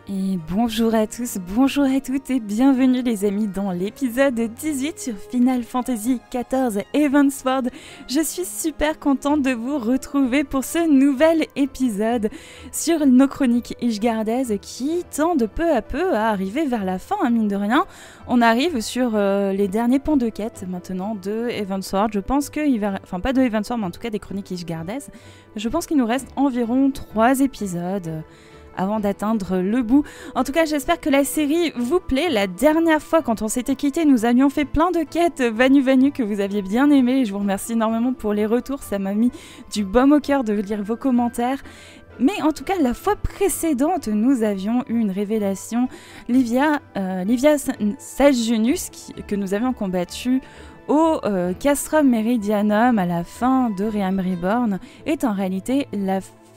Et bonjour à tous, bonjour à toutes et bienvenue les amis dans l'épisode 18 sur Final Fantasy XIV Heavensward. Je suis super contente de vous retrouver pour ce nouvel épisode sur nos chroniques ishgardaises qui tendent peu à peu à arriver vers la fin, mine de rien. On arrive sur les derniers ponts de quête maintenant de Heavensward. Je pense qu'il va... Enfin pas de Heavensward mais en tout cas des chroniques ishgardaises. Je pense qu'il nous reste environ 3 épisodes avant d'atteindre le bout. En tout cas, j'espère que la série vous plaît. La dernière fois, quand on s'était quitté, nous avions fait plein de quêtes Vanu que vous aviez bien aimées. Et je vous remercie énormément pour les retours. Ça m'a mis du baume au cœur de lire vos commentaires. Mais en tout cas, la fois précédente, nous avions eu une révélation. Livia Sagiunus, que nous avions combattu au Castrum Meridianum à la fin de Realm Reborn, est en réalité la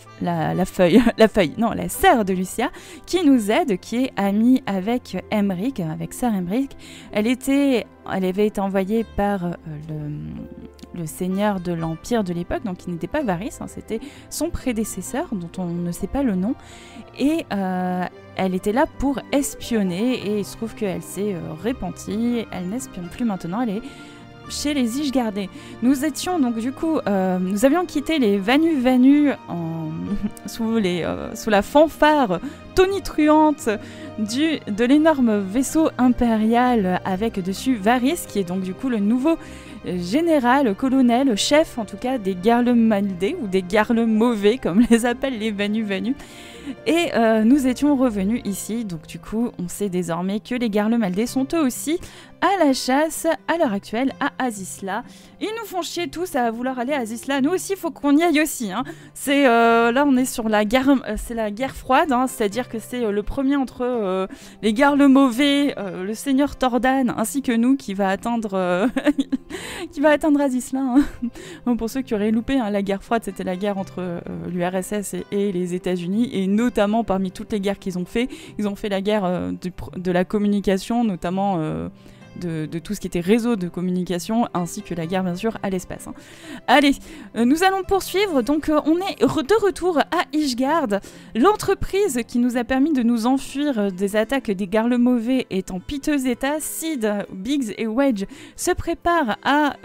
sœur de Lucia, qui nous aide, qui est amie avec Emric, avec sœur Emric. Elle avait été envoyée par le seigneur de l'Empire de l'époque, donc qui n'était pas Varys, hein, c'était son prédécesseur, dont on ne sait pas le nom, et elle était là pour espionner, et il se trouve qu'elle s'est repentie, elle n'espionne plus maintenant, elle est chez les Ishgardais. Nous étions donc du coup, nous avions quitté les Vanu sous la fanfare tonitruante de l'énorme vaisseau impérial avec dessus Varys, qui est donc du coup le nouveau général, colonel, chef en tout cas des Garlemaldés ou des Garlemmauvais comme les appellent les Vanu. Et nous étions revenus ici, donc du coup on sait désormais que les Garlemaldés sont eux aussi à la chasse à l'heure actuelle à Azysla. Ils nous font chier tous à vouloir aller à Azysla, nous aussi il faut qu'on y aille aussi, hein. C'est là on est sur la guerre, c'est la guerre froide, hein, c'est-à-dire que c'est le premier entre les Garlemmauvais, le seigneur Tordan ainsi que nous qui va atteindre Azysla, hein. Bon, pour ceux qui auraient loupé, hein, la guerre froide c'était la guerre entre l'URSS et les États-Unis, et notamment parmi toutes les guerres qu'ils ont fait, ils ont fait la guerre de la communication, notamment de tout ce qui était réseau de communication, ainsi que la guerre bien sûr à l'espace, hein. Allez, nous allons poursuivre, donc on est de retour à Ishgard. L'entreprise qui nous a permis de nous enfuir des attaques des Garlemmauvais est en piteux état. Sid, Biggs et Wedge se préparent à...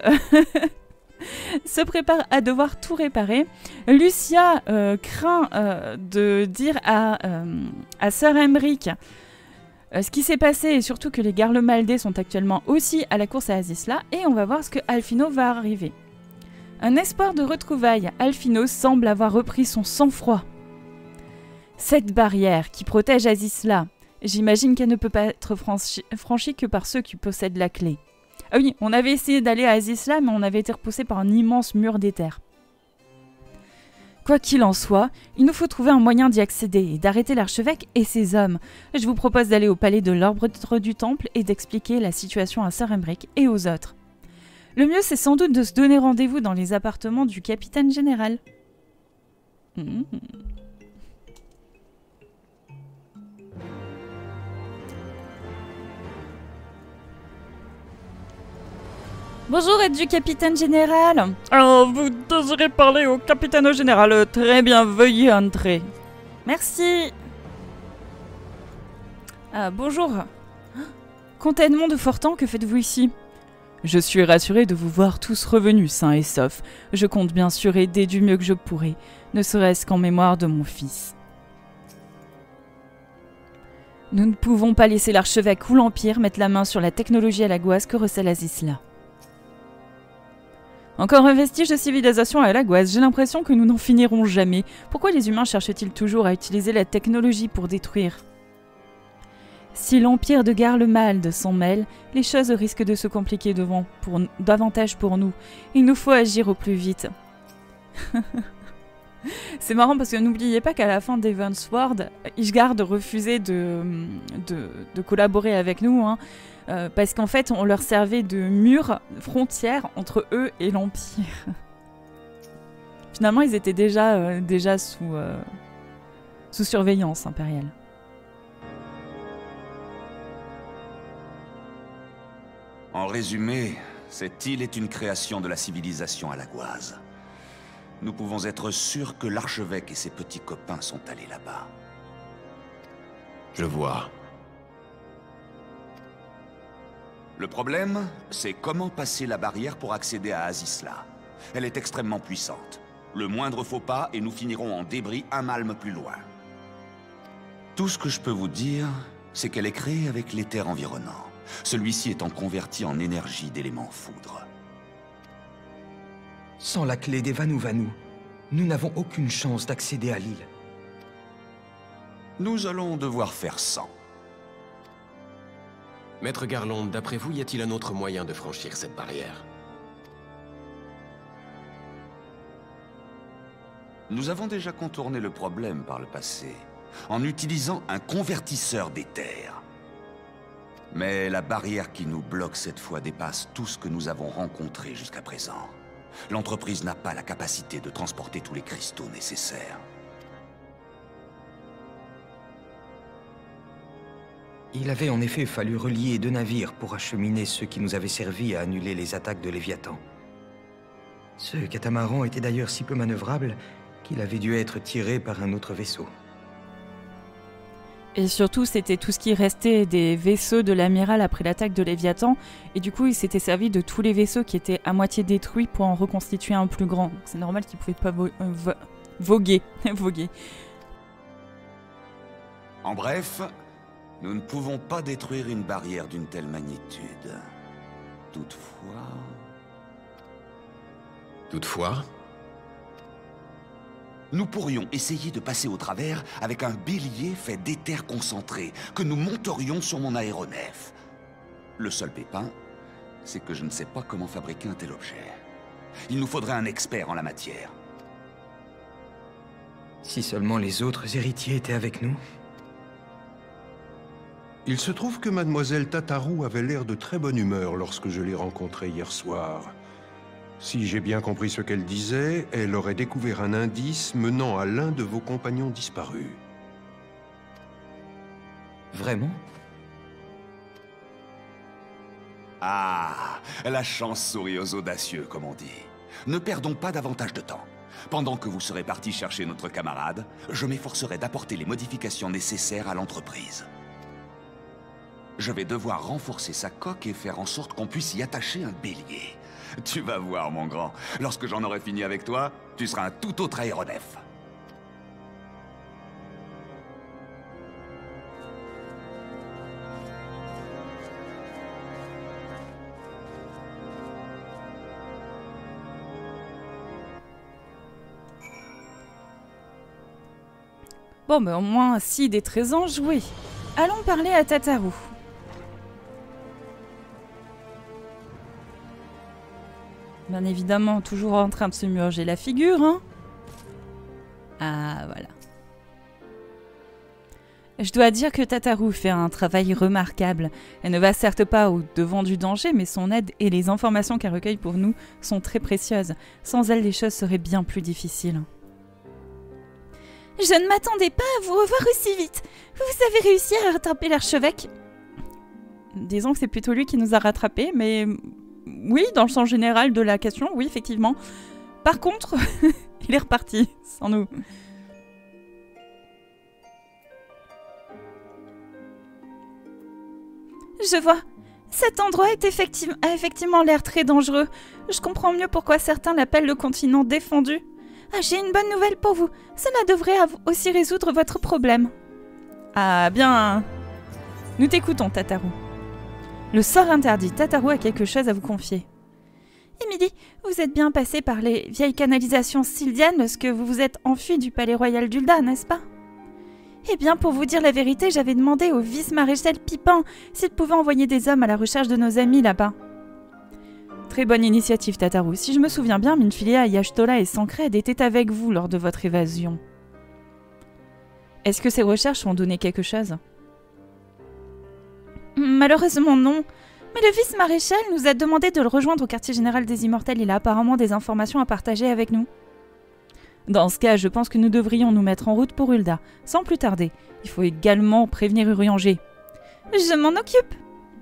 devoir tout réparer. Lucia craint de dire à Sir Emric ce qui s'est passé, et surtout que les Garlemaldés sont actuellement aussi à la course à Azysla, et on va voir ce que Alphino va arriver. Un espoir de retrouvailles, Alphino semble avoir repris son sang-froid. Cette barrière qui protège Azysla, j'imagine qu'elle ne peut pas être franchie que par ceux qui possèdent la clé. Ah oui, on avait essayé d'aller à Azysla, mais on avait été repoussé par un immense mur d'éther. Quoi qu'il en soit, il nous faut trouver un moyen d'y accéder et d'arrêter l'archevêque et ses hommes. Je vous propose d'aller au palais de l'Orbre du Temple et d'expliquer la situation à Sir Emric et aux autres. Le mieux, c'est sans doute de se donner rendez-vous dans les appartements du capitaine général. Bonjour, aide du capitaine général. Vous désirez parler au capitaine général. Très bien, veuillez entrer. Merci. Bonjour. Comte Edmond de Fortan, que faites-vous ici? Je suis rassuré de vous voir tous revenus sains et saufs. Je compte bien sûr aider du mieux que je pourrai, ne serait-ce qu'en mémoire de mon fils. Nous ne pouvons pas laisser l'archevêque ou l'Empire mettre la main sur la technologie à la gouasse que recèle Azysla. Encore un vestige de civilisation à la gouasse, j'ai l'impression que nous n'en finirons jamais. Pourquoi les humains cherchent-ils toujours à utiliser la technologie pour détruire? Si l'Empire de Garlemald s'en mêle, les choses risquent de se compliquer davantage pour nous. Il nous faut agir au plus vite. C'est marrant parce que n'oubliez pas qu'à la fin d'Heavensward, Ishgard refusait de collaborer avec nous, hein, parce qu'en fait on leur servait de mur frontière entre eux et l'Empire. Finalement ils étaient déjà sous surveillance impériale. En résumé, cette île est une création de la civilisation à la gouaze. Nous pouvons être sûrs que l'archevêque et ses petits copains sont allés là-bas. Je vois. Le problème, c'est comment passer la barrière pour accéder à Azisla. Elle est extrêmement puissante. Le moindre faux pas et nous finirons en débris un malme plus loin. Tout ce que je peux vous dire, c'est qu'elle est créée avec l'éther environnant. Celui-ci étant converti en énergie d'élément foudre. Sans la clé des Vanou, nous n'avons aucune chance d'accéder à l'île. Nous allons devoir faire sans. Maître Garlond, d'après vous, y a-t-il un autre moyen de franchir cette barrière? Nous avons déjà contourné le problème par le passé, en utilisant un convertisseur d'éther. Mais la barrière qui nous bloque cette fois dépasse tout ce que nous avons rencontré jusqu'à présent. L'entreprise n'a pas la capacité de transporter tous les cristaux nécessaires. Il avait en effet fallu relier 2 navires pour acheminer ceux qui nous avaient servi à annuler les attaques de Léviathan. Ce catamaran était d'ailleurs si peu manœuvrable qu'il avait dû être tiré par un autre vaisseau. Et surtout, c'était tout ce qui restait des vaisseaux de l'amiral après l'attaque de Léviathan. Et du coup, il s'était servi de tous les vaisseaux qui étaient à moitié détruits pour en reconstituer un plus grand. C'est normal qu'il ne pouvait pas voguer. voguer. En bref, nous ne pouvons pas détruire une barrière d'une telle magnitude. Toutefois, nous pourrions essayer de passer au travers avec un bélier fait d'éther concentré que nous monterions sur mon aéronef. Le seul pépin, c'est que je ne sais pas comment fabriquer un tel objet. Il nous faudrait un expert en la matière. Si seulement les autres héritiers étaient avec nous. Il se trouve que Mademoiselle Tatarou avait l'air de très bonne humeur lorsque je l'ai rencontrée hier soir. Si j'ai bien compris ce qu'elle disait, elle aurait découvert un indice menant à l'un de vos compagnons disparus. Vraiment? Ah, la chance sourit aux audacieux, comme on dit. Ne perdons pas davantage de temps. Pendant que vous serez partis chercher notre camarade, je m'efforcerai d'apporter les modifications nécessaires à l'entreprise. Je vais devoir renforcer sa coque et faire en sorte qu'on puisse y attacher un bélier. Tu vas voir, mon grand. Lorsque j'en aurai fini avec toi, tu seras un tout autre aéronef. Bon, mais au moins, si des 13 ans joués. Allons parler à Tatarou. Bien évidemment, toujours en train de se murger la figure, hein. Ah, voilà. Je dois dire que Tatarou fait un travail remarquable. Elle ne va certes pas au-devant du danger, mais son aide et les informations qu'elle recueille pour nous sont très précieuses. Sans elle, les choses seraient bien plus difficiles. Je ne m'attendais pas à vous revoir aussi vite. Vous avez réussi à rattraper l'archevêque. Disons que c'est plutôt lui qui nous a rattrapés, mais... Oui, dans le sens général de la question, oui, effectivement. Par contre, il est reparti, sans nous. Je vois. Cet endroit a effectivement l'air très dangereux. Je comprends mieux pourquoi certains l'appellent le continent défendu. Ah, j'ai une bonne nouvelle pour vous. Cela devrait aussi résoudre votre problème. Ah, bien. Nous t'écoutons, Tatarou. Le sort interdit. Tatarou a quelque chose à vous confier. Emily, vous êtes bien passé par les vieilles canalisations sildiennes lorsque vous vous êtes enfui du palais royal d'Ulda, n'est-ce pas? Eh bien, pour vous dire la vérité, j'avais demandé au vice-maréchal Pipin s'il pouvait envoyer des hommes à la recherche de nos amis là-bas. Très bonne initiative, Tatarou. Si je me souviens bien, Minfilia, Yashtola et Sancred étaient avec vous lors de votre évasion. Est-ce que ces recherches ont donné quelque chose? Malheureusement non. Mais le vice-maréchal nous a demandé de le rejoindre au quartier général des Immortels. Il a apparemment des informations à partager avec nous. Dans ce cas, je pense que nous devrions nous mettre en route pour Ulda, sans plus tarder. Il faut également prévenir Urianger. Je m'en occupe.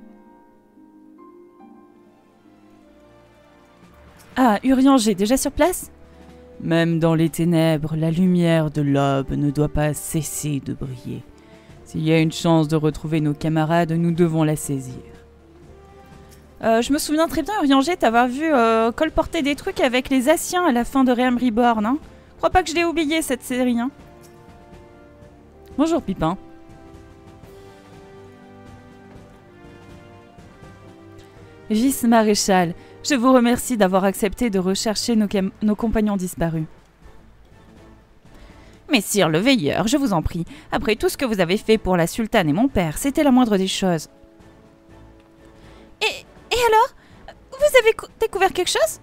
Ah, Urianger, déjà sur place? Même dans les ténèbres, la lumière de l'aube ne doit pas cesser de briller. S'il y a une chance de retrouver nos camarades, nous devons la saisir. Je me souviens très bien, Urianger, t'avoir vu colporter des trucs avec les Asiens à la fin de Realm Reborn. Hein. Je crois pas que je l'ai oublié, cette série. Hein. Bonjour, Pipin. Vice-maréchal, je vous remercie d'avoir accepté de rechercher nos compagnons disparus. Messire le veilleur, je vous en prie, après tout ce que vous avez fait pour la sultane et mon père, c'était la moindre des choses. Et alors? Vous avez découvert quelque chose?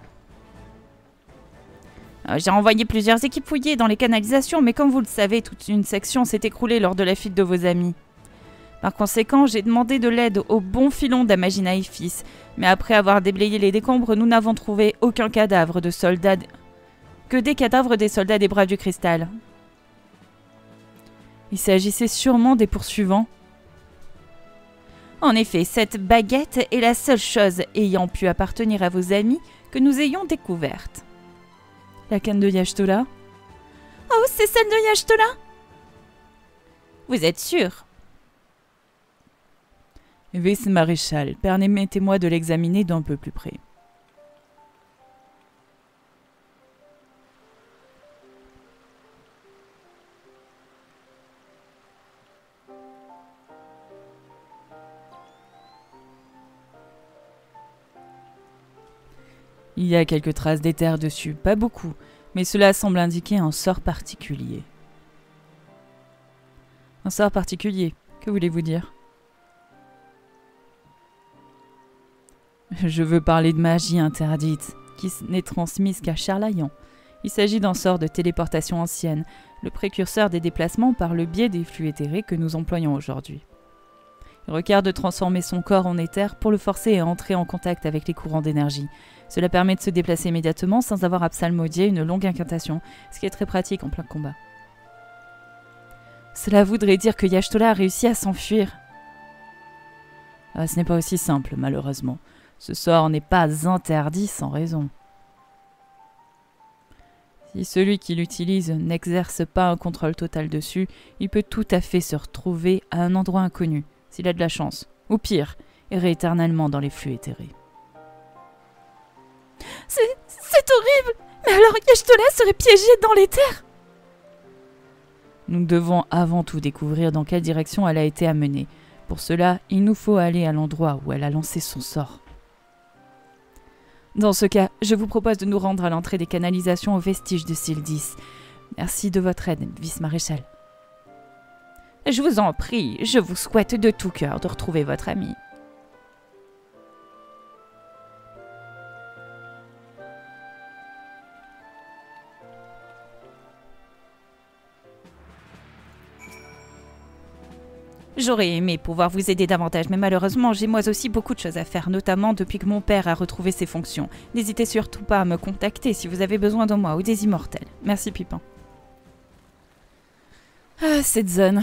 J'ai envoyé plusieurs équipes fouiller dans les canalisations, mais comme vous le savez, toute une section s'est écroulée lors de la fuite de vos amis. Par conséquent, j'ai demandé de l'aide au bon filon d'Amagina et fils, mais après avoir déblayé les décombres, nous n'avons trouvé aucun cadavre de soldat, que des cadavres des soldats des Braves du Cristal. Il s'agissait sûrement des poursuivants. En effet, cette baguette est la seule chose ayant pu appartenir à vos amis que nous ayons découverte. La canne de Y'ashtola? Oh, c'est celle de Y'ashtola? Vous êtes sûr? Vice-maréchal, permettez-moi de l'examiner d'un peu plus près. Il y a quelques traces d'éther dessus, pas beaucoup, mais cela semble indiquer un sort particulier. Un sort particulier, que voulez-vous dire? Je veux parler de magie interdite, qui n'est transmise qu'à Charlayan. Il s'agit d'un sort de téléportation ancienne, le précurseur des déplacements par le biais des flux éthérés que nous employons aujourd'hui. Il requiert de transformer son corps en éther pour le forcer à entrer en contact avec les courants d'énergie. Cela permet de se déplacer immédiatement sans avoir à psalmodier une longue incantation, ce qui est très pratique en plein combat. Cela voudrait dire que Y'ashtola a réussi à s'enfuir. Ce n'est pas aussi simple, malheureusement. Ce sort n'est pas interdit sans raison. Si celui qui l'utilise n'exerce pas un contrôle total dessus, il peut tout à fait se retrouver à un endroit inconnu, s'il a de la chance, ou pire, errer éternellement dans les flux éthérés. C'est horrible! Mais alors Y'ashtola serait piégée dans l'éther? Nous devons avant tout découvrir dans quelle direction elle a été amenée. Pour cela, il nous faut aller à l'endroit où elle a lancé son sort. Dans ce cas, je vous propose de nous rendre à l'entrée des canalisations aux vestiges de Sildis. Merci de votre aide, vice-maréchal. Je vous en prie, je vous souhaite de tout cœur de retrouver votre ami. J'aurais aimé pouvoir vous aider davantage, mais malheureusement, j'ai moi aussi beaucoup de choses à faire, notamment depuis que mon père a retrouvé ses fonctions. N'hésitez surtout pas à me contacter si vous avez besoin de moi ou des immortels. Merci, Pipin. Ah, cette zone.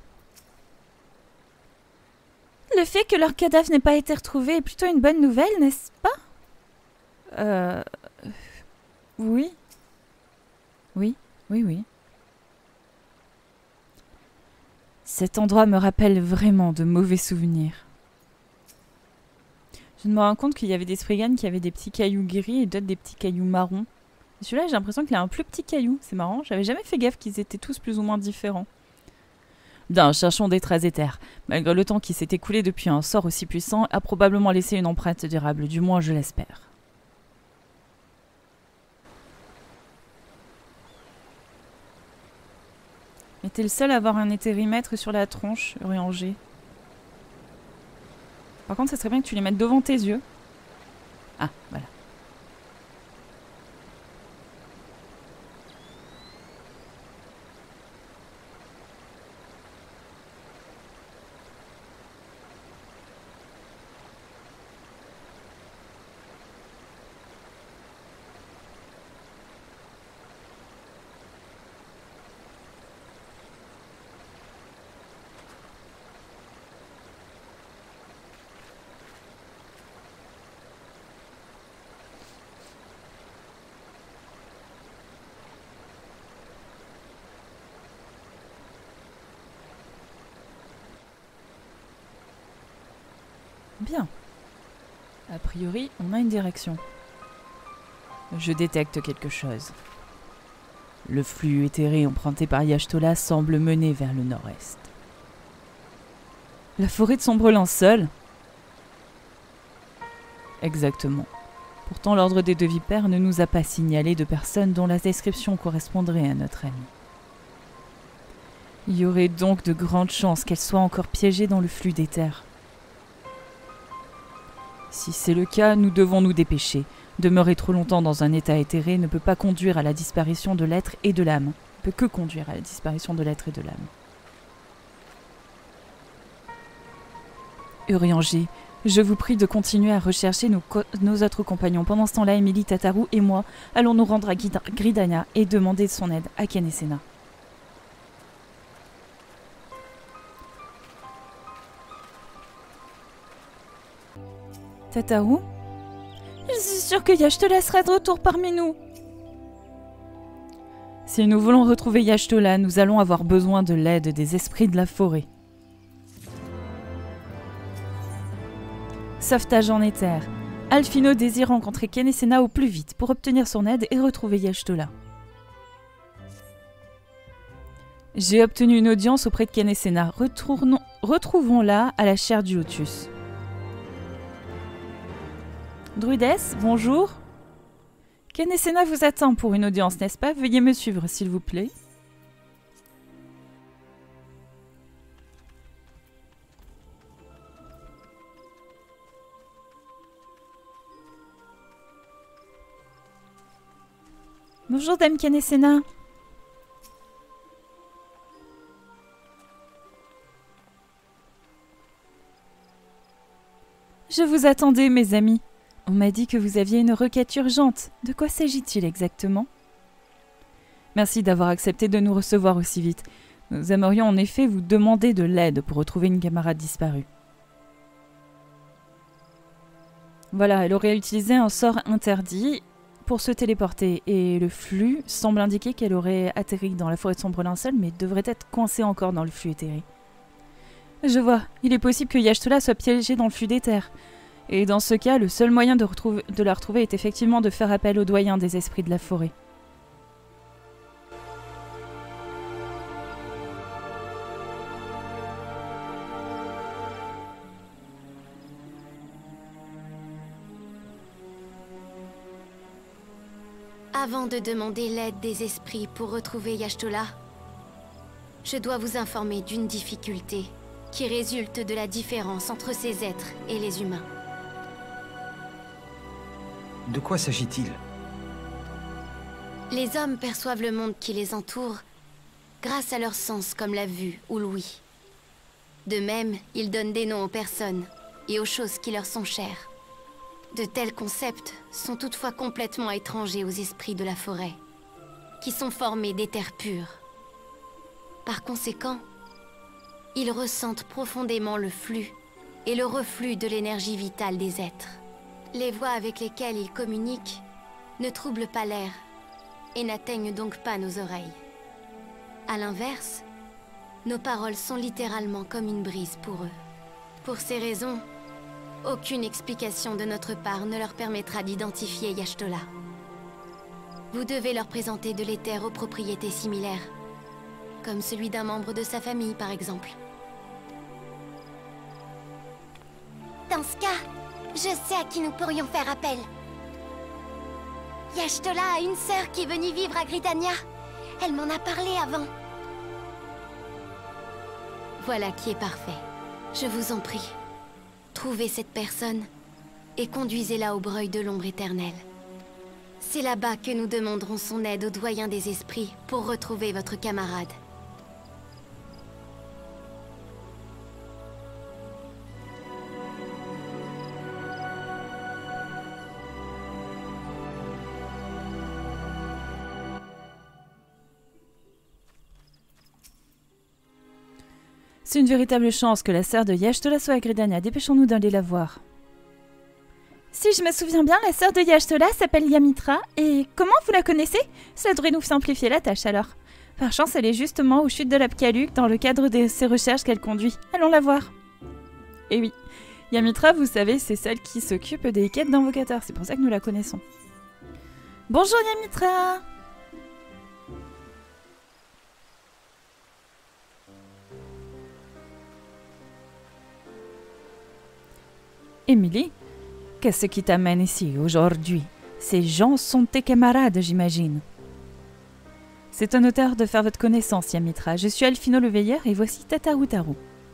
Le fait que leur cadavre n'ait pas été retrouvé est plutôt une bonne nouvelle, n'est-ce pas? Oui. Oui. Cet endroit me rappelle vraiment de mauvais souvenirs. Je me rends compte qu'il y avait des Spriggan qui avaient des petits cailloux gris et d'autres des petits cailloux marrons. Et celui-là, j'ai l'impression qu'il a un plus petit caillou. C'est marrant, j'avais jamais fait gaffe qu'ils étaient tous plus ou moins différents. Bien, cherchons des traces éthers. Malgré le temps qui s'est écoulé depuis un sort aussi puissant, a probablement laissé une empreinte durable, du moins je l'espère. Mais t'es le seul à avoir un éthérimètre sur la tronche, Urianger. Par contre, ça serait bien que tu les mettes devant tes yeux. Ah, voilà. Bien. A priori, on a une direction. Je détecte quelque chose. Le flux éthéré emprunté par Y'ashtola semble mener vers le nord-est. La forêt de sombre linceul ? Exactement. Pourtant, l'ordre des deux vipères ne nous a pas signalé de personne dont la description correspondrait à notre ami. Il y aurait donc de grandes chances qu'elle soit encore piégée dans le flux d'éther. Si c'est le cas, nous devons nous dépêcher. Demeurer trop longtemps dans un état éthéré ne peut pas conduire à la disparition de l'être et de l'âme. Ne peut que conduire à la disparition de l'être et de l'âme. Urianger, je vous prie de continuer à rechercher nos autres compagnons. Pendant ce temps-là, Emilie, Tataru et moi allons nous rendre à Gridania et demander son aide à Ken et Senna. Tataru ? Je suis sûre que Y'ashtola sera de retour parmi nous. Si nous voulons retrouver Y'ashtola, nous allons avoir besoin de l'aide des esprits de la forêt. Sauvetage en éther. Alphino désire rencontrer Ken et Senna au plus vite pour obtenir son aide et retrouver Y'ashtola. J'ai obtenu une audience auprès de Ken et Senna. Retrouvons-la à la chaire du Lotus. Druides, bonjour. Ken et Senna vous attend pour une audience, n'est-ce pas? Veuillez me suivre, s'il vous plaît. Bonjour, dame Ken et Senna. Je vous attendais, mes amis. On m'a dit que vous aviez une requête urgente. De quoi s'agit-il exactement? Merci d'avoir accepté de nous recevoir aussi vite. Nous aimerions en effet vous demander de l'aide pour retrouver une camarade disparue. Voilà, elle aurait utilisé un sort interdit pour se téléporter et le flux semble indiquer qu'elle aurait atterri dans la forêt de sombre linceul mais devrait être coincée encore dans le flux éthéré. Je vois, il est possible que Y'ashtola soit piégée dans le flux d'éther. Et dans ce cas, le seul moyen de la retrouver est effectivement de faire appel au doyen des esprits de la forêt. Avant de demander l'aide des esprits pour retrouver Y'ashtola, je dois vous informer d'une difficulté qui résulte de la différence entre ces êtres et les humains. De quoi s'agit-il? Les hommes perçoivent le monde qui les entoure grâce à leurs sens comme la vue ou l'ouïe. De même, ils donnent des noms aux personnes et aux choses qui leur sont chères. De tels concepts sont toutefois complètement étrangers aux esprits de la forêt, qui sont formés d'éther pur. Par conséquent, ils ressentent profondément le flux et le reflux de l'énergie vitale des êtres. Les voix avec lesquelles ils communiquent ne troublent pas l'air et n'atteignent donc pas nos oreilles. À l'inverse, nos paroles sont littéralement comme une brise pour eux. Pour ces raisons, aucune explication de notre part ne leur permettra d'identifier Y'ashtola. Vous devez leur présenter de l'éther aux propriétés similaires, comme celui d'un membre de sa famille par exemple. Dans ce cas, je sais à qui nous pourrions faire appel. Y'ashtola a une sœur qui est venue vivre à Gridania. Elle m'en a parlé avant. Voilà qui est parfait. Je vous en prie. Trouvez cette personne et conduisez-la au breuil de l'ombre éternelle. C'est là-bas que nous demanderons son aide au doyen des esprits pour retrouver votre camarade. C'est une véritable chance que la sœur de Y'ashtola soit à Gridania. Dépêchons-nous d'aller la voir. Si je me souviens bien, la sœur de Y'ashtola s'appelle Yamitra. Et comment vous la connaissez? Ça devrait nous simplifier la tâche alors. Par chance, elle est justement aux chutes de l'Apkaluk dans le cadre de ses recherches qu'elle conduit. Allons la voir. Et oui, Yamitra, vous savez, c'est celle qui s'occupe des quêtes d'invocateurs. C'est pour ça que nous la connaissons. Bonjour Yamitra! Émilie, qu'est-ce qui t'amène ici aujourd'hui? Ces gens sont tes camarades, j'imagine. C'est un honneur de faire votre connaissance, Yamitra. Je suis Alphino le Veilleur et voici Tataru Taru.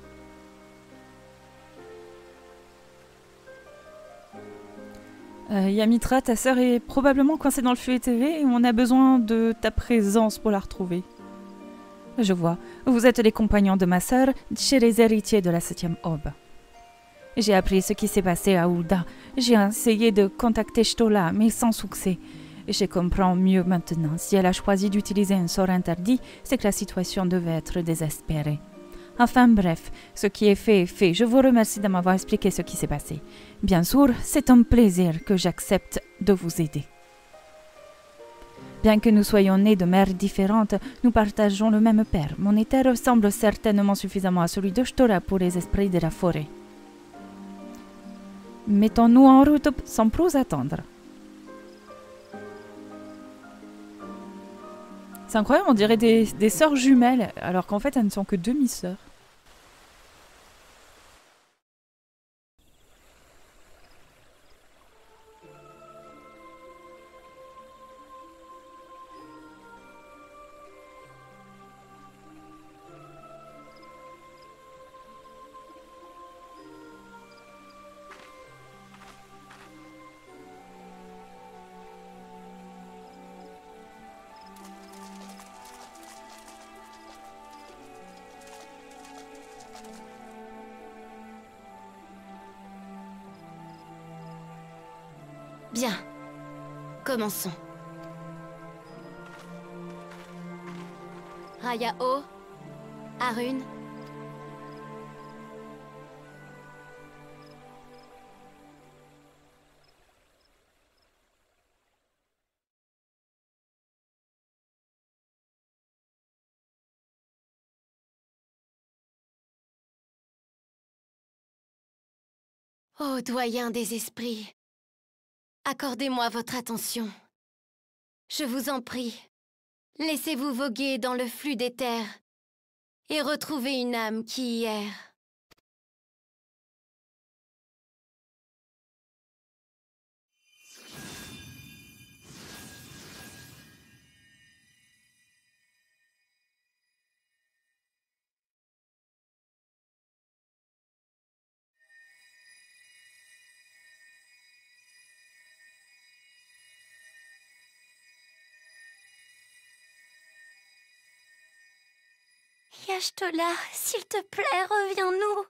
Yamitra, ta sœur est probablement coincée dans le flux éthéré et on a besoin de ta présence pour la retrouver. Je vois, vous êtes les compagnons de ma sœur chez les héritiers de la 7e aube. J'ai appris ce qui s'est passé à Ul'dah. J'ai essayé de contacter Shtola, mais sans succès. Je comprends mieux maintenant. Si elle a choisi d'utiliser un sort interdit, c'est que la situation devait être désespérée. Enfin bref, ce qui est fait est fait. Je vous remercie de m'avoir expliqué ce qui s'est passé. Bien sûr, c'est un plaisir que j'accepte de vous aider. Bien que nous soyons nés de mères différentes, nous partageons le même père. Mon éther ressemble certainement suffisamment à celui de Shtola pour les esprits de la forêt. Mettons-nous en route sans plus attendre. C'est incroyable, on dirait des sœurs jumelles, alors qu'en fait elles ne sont que demi-sœurs. Bien. Commençons. Raya-O, Arun. Ô doyen des esprits, accordez-moi votre attention. Je vous en prie, laissez-vous voguer dans le flux des terres et retrouvez une âme qui y erre. Y'Ashtola, s'il te plaît, reviens-nous.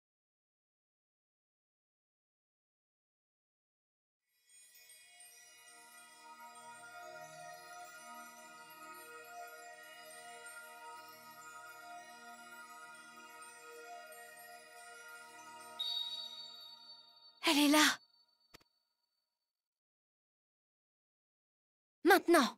Elle est là. Maintenant.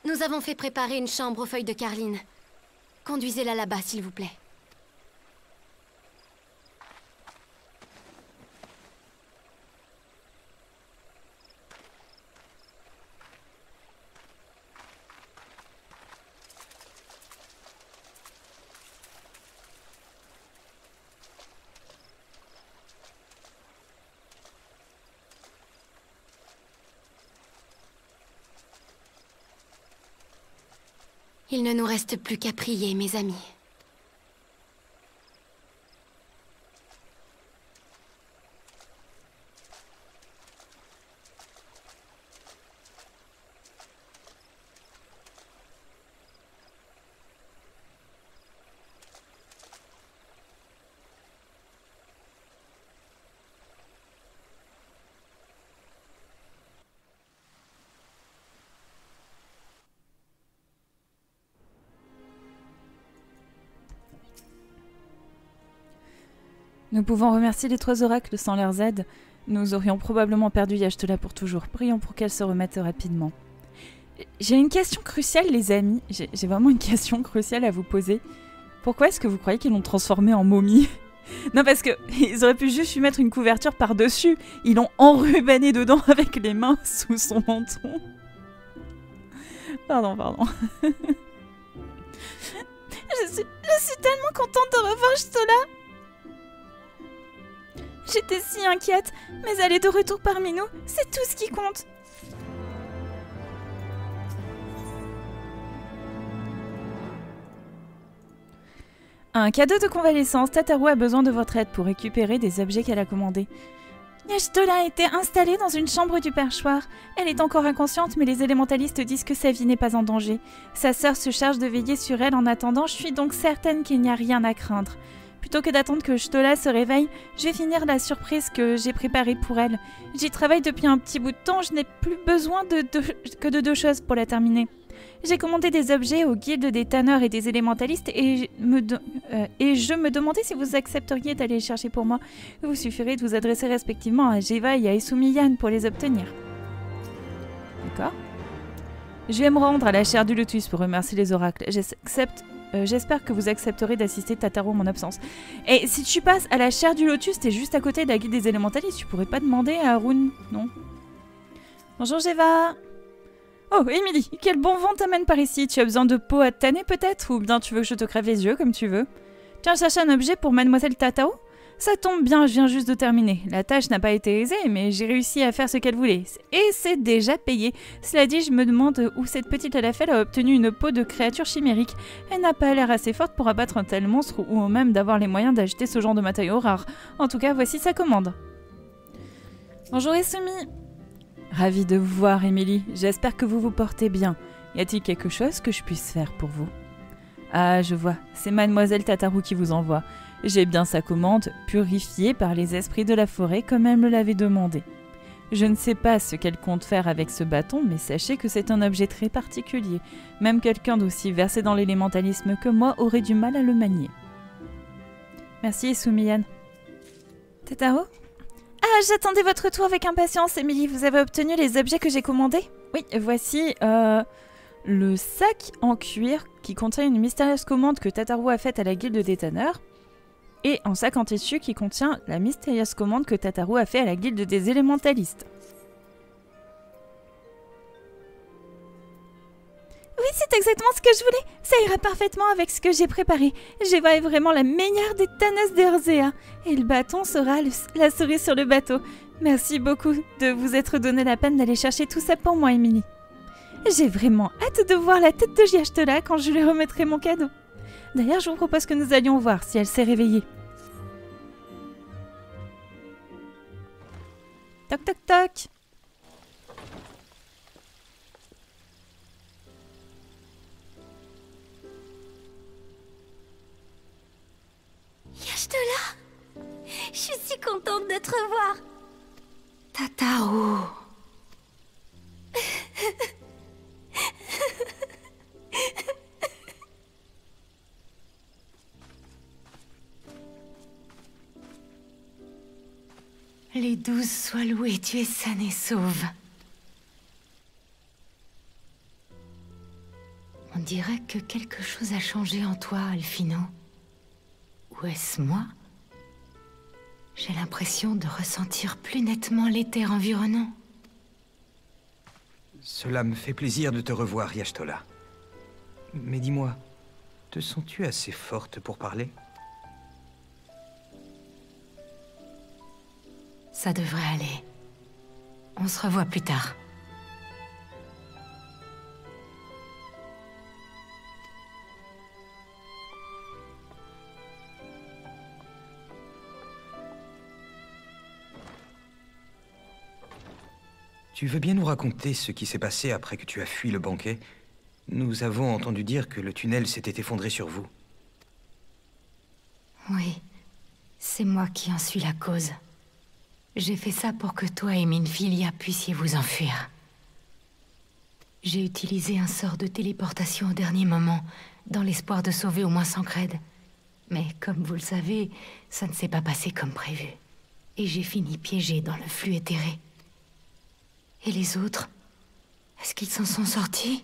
Nous avons fait préparer une chambre aux feuilles de carline. Conduisez-la là-bas, s'il vous plaît. Il ne nous reste plus qu'à prier, mes amis. Nous pouvons remercier les 3 oracles. Sans leurs aides, nous aurions probablement perdu Y'Ashtola pour toujours. Prions pour qu'elle se remette rapidement. J'ai une question cruciale, les amis. J'ai vraiment une question cruciale à vous poser. Pourquoi est-ce que vous croyez qu'ils l'ont transformé en momie? Non, parce que ils auraient pu juste lui mettre une couverture par-dessus. Ils l'ont enrubanné dedans avec les mains sous son menton. Pardon. Je suis tellement contente de revoir Y'Ashtola. J'étais si inquiète, mais elle est de retour parmi nous, c'est tout ce qui compte. Un cadeau de convalescence, Tataru a besoin de votre aide pour récupérer des objets qu'elle a commandés. Y'Ashtola a été installée dans une chambre du perchoir. Elle est encore inconsciente, mais les élémentalistes disent que sa vie n'est pas en danger. Sa sœur se charge de veiller sur elle en attendant, je suis donc certaine qu'il n'y a rien à craindre. Plutôt que d'attendre que Y'Ashtola se réveille, je vais finir la surprise que j'ai préparée pour elle. J'y travaille depuis un petit bout de temps, je n'ai plus besoin que de 2 choses pour la terminer. J'ai commandé des objets au guilde des tanneurs et des élémentalistes et je me demandais si vous accepteriez d'aller les chercher pour moi. Il vous suffirait de vous adresser respectivement à Jeva et à Esumiyan pour les obtenir. D'accord. Je vais me rendre à la chaire du lotus pour remercier les oracles. J'espère que vous accepterez d'assister Tataru en mon absence. Et si tu passes à la chaire du lotus, t'es juste à côté de la guilde des élémentalistes, tu pourrais pas demander à Haroun, non? Bonjour Jeva. Oh, Émilie, quel bon vent t'amène par ici? Tu as besoin de peau à tanner peut-être? Ou bien tu veux que je te crève les yeux, comme tu veux? Tiens, je cherche un objet pour mademoiselle Tataru? Ça tombe bien, je viens juste de terminer. La tâche n'a pas été aisée, mais j'ai réussi à faire ce qu'elle voulait. Et c'est déjà payé. Cela dit, je me demande où cette petite Alafel a obtenu une peau de créature chimérique. Elle n'a pas l'air assez forte pour abattre un tel monstre, ou même d'avoir les moyens d'acheter ce genre de matériaux rares. En tout cas, voici sa commande. Bonjour Esumi. Ravie de vous voir, Émilie. J'espère que vous vous portez bien. Y a-t-il quelque chose que je puisse faire pour vous? Ah, je vois. C'est mademoiselle Tataru qui vous envoie. J'ai bien sa commande, purifiée par les esprits de la forêt comme elle me l'avait demandé. Je ne sais pas ce qu'elle compte faire avec ce bâton, mais sachez que c'est un objet très particulier. Même quelqu'un d'aussi versé dans l'élémentalisme que moi aurait du mal à le manier. Merci, Esumiyan. Tataru? Ah, j'attendais votre retour avec impatience, Émilie. Vous avez obtenu les objets que j'ai commandés? Oui, voici le sac en cuir qui contient une mystérieuse commande que Tataru a faite à la guilde des tanneurs. Et un sac en tissu qui contient la mystérieuse commande que Tataru a fait à la guilde des élémentalistes. Oui, c'est exactement ce que je voulais. Ça ira parfaitement avec ce que j'ai préparé. Jeva est vraiment la meilleure des tanneuses d'Erzea. Et le bâton sera la cerise sur le bateau. Merci beaucoup de vous être donné la peine d'aller chercher tout ça pour moi, Émilie. J'ai vraiment hâte de voir la tête de Y'Ashtola quand je lui remettrai mon cadeau. D'ailleurs, je vous propose que nous allions voir si elle s'est réveillée. Toc toc toc. Y'Ashtola, je suis si contente de te revoir. Tataru. Les 12 soient loués, tu es saine et sauve. On dirait que quelque chose a changé en toi, Alphino. Ou est-ce moi? J'ai l'impression de ressentir plus nettement l'éther environnant. Cela me fait plaisir de te revoir, Y'ashtola. Mais dis-moi, te sens-tu assez forte pour parler? Ça devrait aller. On se revoit plus tard. Tu veux bien nous raconter ce qui s'est passé après que tu as fui le banquet? Nous avons entendu dire que le tunnel s'était effondré sur vous. Oui, c'est moi qui en suis la cause. J'ai fait ça pour que toi et Minfilia puissiez vous enfuir. J'ai utilisé un sort de téléportation au dernier moment, dans l'espoir de sauver au moins Sancred. Mais comme vous le savez, ça ne s'est pas passé comme prévu. Et j'ai fini piégé dans le flux éthéré. Et les autres? Est-ce qu'ils s'en sont sortis?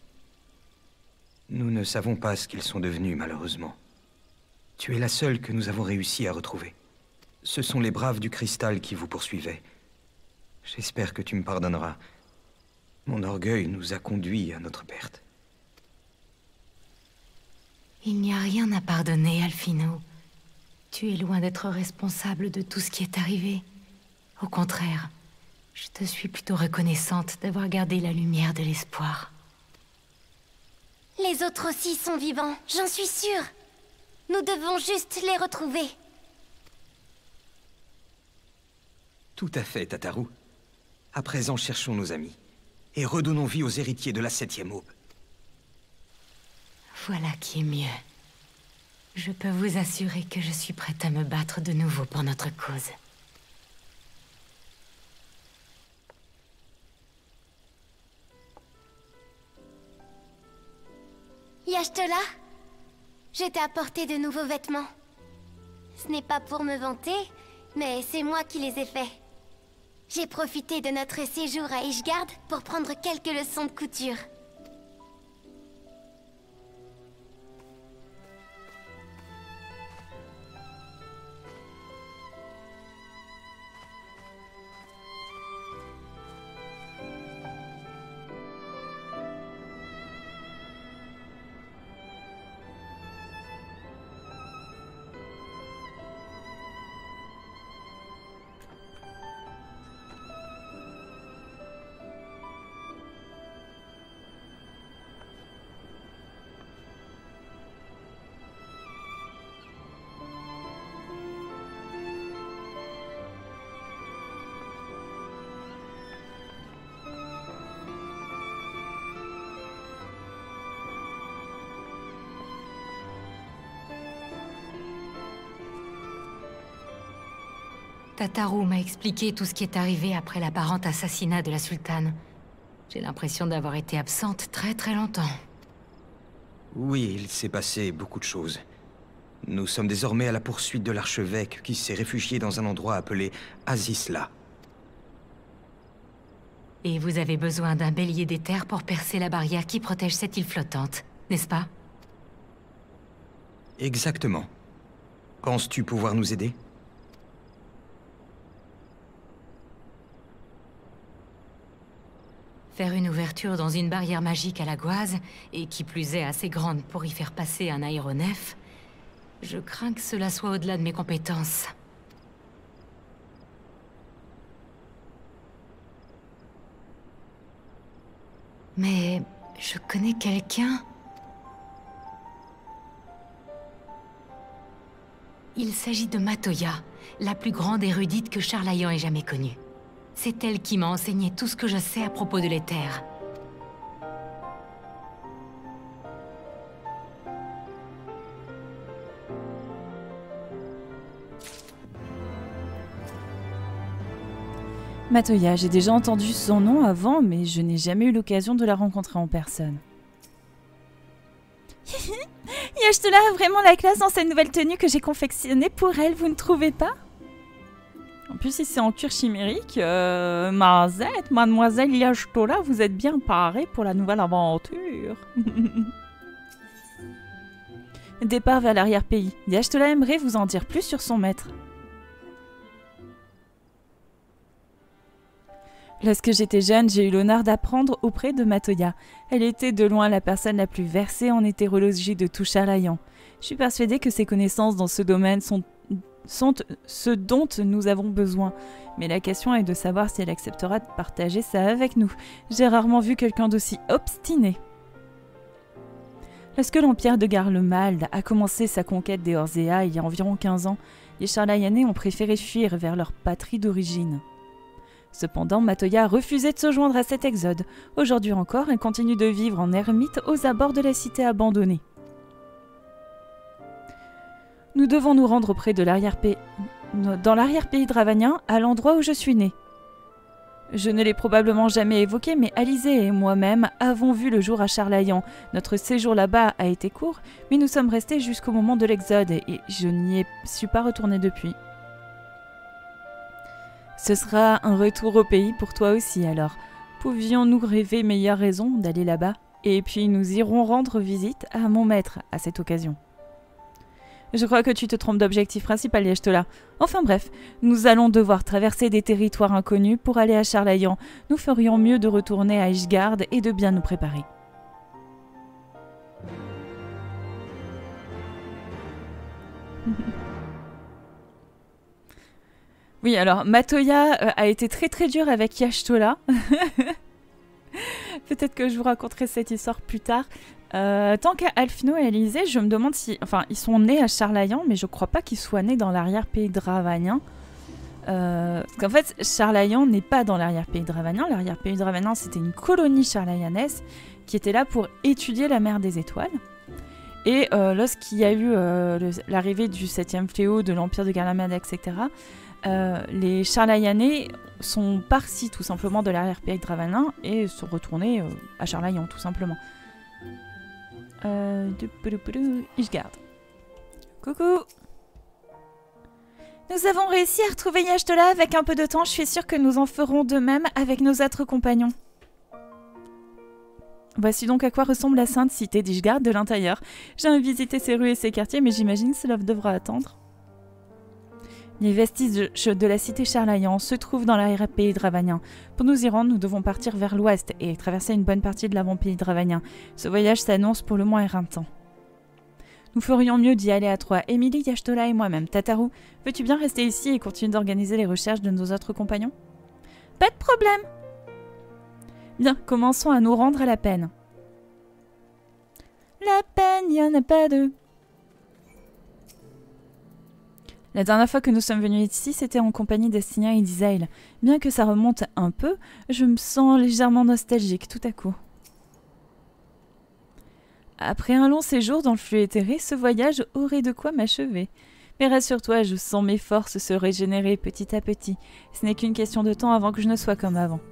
Nous ne savons pas ce qu'ils sont devenus, malheureusement. Tu es la seule que nous avons réussi à retrouver. Ce sont les braves du cristal qui vous poursuivaient. J'espère que tu me pardonneras. Mon orgueil nous a conduits à notre perte. Il n'y a rien à pardonner, Alphino. Tu es loin d'être responsable de tout ce qui est arrivé. Au contraire, je te suis plutôt reconnaissante d'avoir gardé la lumière de l'espoir. Les autres aussi sont vivants, j'en suis sûre. Nous devons juste les retrouver. Tout à fait, Tataru. À présent, cherchons nos amis. Et redonnons vie aux héritiers de la 7e aube. Voilà qui est mieux. Je peux vous assurer que je suis prête à me battre de nouveau pour notre cause. Y'ashtola, je t'ai apporté de nouveaux vêtements. Ce n'est pas pour me vanter, mais c'est moi qui les ai faits. J'ai profité de notre séjour à Ishgard pour prendre quelques leçons de couture. Tataru m'a expliqué tout ce qui est arrivé après l'apparent assassinat de la sultane. J'ai l'impression d'avoir été absente très longtemps. Oui, il s'est passé beaucoup de choses. Nous sommes désormais à la poursuite de l'archevêque qui s'est réfugié dans un endroit appelé Azisla. Et vous avez besoin d'un bélier d'éther pour percer la barrière qui protège cette île flottante, n'est-ce pas? Exactement. Penses-tu pouvoir nous aider? Faire une ouverture dans une barrière magique à la Goise, et qui plus est assez grande pour y faire passer un aéronef, je crains que cela soit au-delà de mes compétences. Mais je connais quelqu'un. Il s'agit de Matoya, la plus grande érudite que Charlayan ait jamais connue. C'est elle qui m'a enseigné tout ce que je sais à propos de l'éther. Matoya, j'ai déjà entendu son nom avant, mais je n'ai jamais eu l'occasion de la rencontrer en personne. Y'ashtola a vraiment la classe dans cette nouvelle tenue que j'ai confectionnée pour elle, vous ne trouvez pas? En plus, si c'est en cuir chimérique, Mazette, mademoiselle Y'ashtola, vous êtes bien parée pour la nouvelle aventure. Départ vers l'arrière-pays. Y'Ashtola aimerait vous en dire plus sur son maître. Lorsque j'étais jeune, j'ai eu l'honneur d'apprendre auprès de Matoya. Elle était de loin la personne la plus versée en hétérologie de tout Charlayan. Je suis persuadée que ses connaissances dans ce domaine sont ce dont nous avons besoin. Mais la question est de savoir si elle acceptera de partager ça avec nous. J'ai rarement vu quelqu'un d'aussi obstiné. Lorsque l'Empire de Garlemald a commencé sa conquête des Orzea il y a environ 15 ans, les Charlayanais ont préféré fuir vers leur patrie d'origine. Cependant, Matoya a refusé de se joindre à cet exode. Aujourd'hui encore, elle continue de vivre en ermite aux abords de la cité abandonnée. Nous devons nous rendre auprès de dans l'arrière-pays dravanien, à l'endroit où je suis née. Je ne l'ai probablement jamais évoqué, mais Alizée et moi-même avons vu le jour à Charlayan. Notre séjour là-bas a été court, mais nous sommes restés jusqu'au moment de l'exode et je n'y suis pas retournée depuis. Ce sera un retour au pays pour toi aussi, alors. Pouvions-nous rêver meilleure raison d'aller là-bas? Et puis nous irons rendre visite à mon maître à cette occasion. Je crois que tu te trompes d'objectif principal, Y'Ashtola. Enfin bref, nous allons devoir traverser des territoires inconnus pour aller à Charlayan. Nous ferions mieux de retourner à Ishgard et de bien nous préparer. Oui, alors Matoya a été très dur avec Y'Ashtola. Peut-être que je vous raconterai cette histoire plus tard. Tant qu'à Alphino et Alizée, je me demande si... Enfin, ils sont nés à Charlayan, mais je crois pas qu'ils soient nés dans l'arrière-pays dravanien. Parce qu'en fait, Charlayan n'est pas dans l'arrière-pays dravanien. L'arrière-pays dravanien, c'était une colonie charlayanaise qui était là pour étudier la mer des étoiles. Et lorsqu'il y a eu l'arrivée du 7e fléau, de l'Empire de Garlemald, etc., les Charlayanais sont partis tout simplement de l'arrière-pays dravanien et sont retournés à Charlayan, tout simplement. Ishgard. Coucou. Nous avons réussi à retrouver Y'Ashtola avec un peu de temps. Je suis sûre que nous en ferons de même avec nos autres compagnons. Voici donc à quoi ressemble la sainte cité d'Ishgard de l'intérieur. J'ai visité ses rues et ses quartiers, mais j'imagine que cela devra attendre. Les vestiges de la cité Charlayan se trouvent dans l'arrière-pays dravanien. Pour nous y rendre, nous devons partir vers l'ouest et traverser une bonne partie de l'avant-pays dravanien. Ce voyage s'annonce pour le moins éreintant. Nous ferions mieux d'y aller à trois, Émilie, Y'Ashtola et moi-même. Tataru, veux-tu bien rester ici et continuer d'organiser les recherches de nos autres compagnons? Pas de problème. Bien, commençons à nous rendre à la peine. La peine, il n'y en a pas deux. La dernière fois que nous sommes venus ici, c'était en compagnie d'Estinien et d'Isaïl. Bien que ça remonte un peu, je me sens légèrement nostalgique tout à coup. Après un long séjour dans le flux éthéré, ce voyage aurait de quoi m'achever. Mais rassure-toi, je sens mes forces se régénérer petit à petit. Ce n'est qu'une question de temps avant que je ne sois comme avant.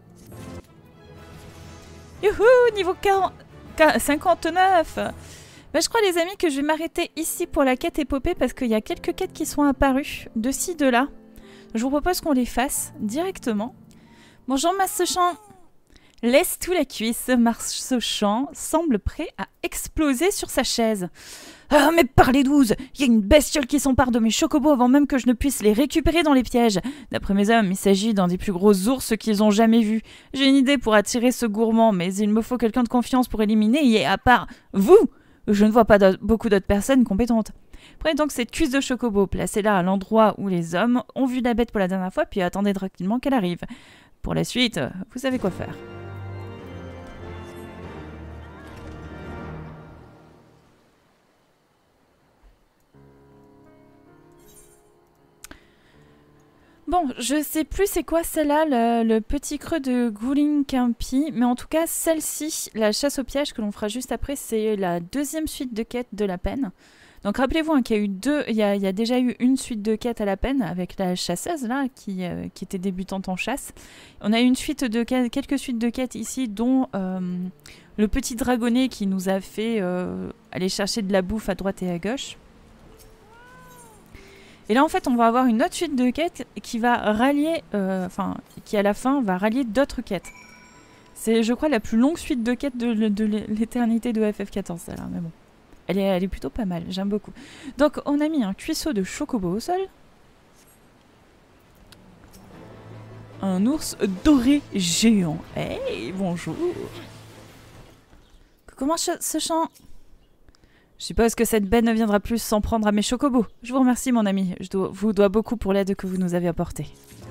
Youhou, niveau 59. Bah, je crois les amis que je vais m'arrêter ici pour la quête épopée parce qu'il y a quelques quêtes qui sont apparues de ci, de là. Je vous propose qu'on les fasse directement. Bonjour Massechamp. Laisse tout la cuisse. Massechamp semble prêt à exploser sur sa chaise. Ah mais par les 12, il y a une bestiole qui s'empare de mes chocobos avant même que je ne puisse les récupérer dans les pièges. D'après mes hommes, il s'agit d'un des plus gros ours qu'ils ont jamais vus. J'ai une idée pour attirer ce gourmand, mais il me faut quelqu'un de confiance pour éliminer et à part vous, je ne vois pas beaucoup d'autres personnes compétentes. Prenez donc cette cuisse de chocobo, placez-la à l'endroit où les hommes ont vu la bête pour la dernière fois, puis attendez tranquillement qu'elle arrive. Pour la suite, vous savez quoi faire. Bon, je sais plus c'est quoi celle-là, le petit creux de Goulinkimpi, mais en tout cas celle-ci, la chasse au piège que l'on fera juste après, c'est la deuxième suite de quêtes de la peine. Donc rappelez-vous hein, qu'il y a eu il y a déjà eu une suite de quêtes à la peine avec la chasseuse là qui était débutante en chasse. On a eu une suite de quêtes, quelques suites de quêtes ici, dont le petit dragonnet qui nous a fait aller chercher de la bouffe à droite et à gauche. Et là, en fait, on va avoir une autre suite de quêtes qui va rallier, qui à la fin va rallier d'autres quêtes. C'est, je crois, la plus longue suite de quêtes de l'éternité de FF14, celle-là, mais bon. Elle est plutôt pas mal, j'aime beaucoup. Donc on a mis un cuisseau de chocobo au sol. Un ours doré géant. Hey, bonjour. Comment ce chant? Je suppose que cette bête ne viendra plus s'en prendre à mes chocobos. Je vous remercie, mon ami. Je vous dois beaucoup pour l'aide que vous nous avez apportée.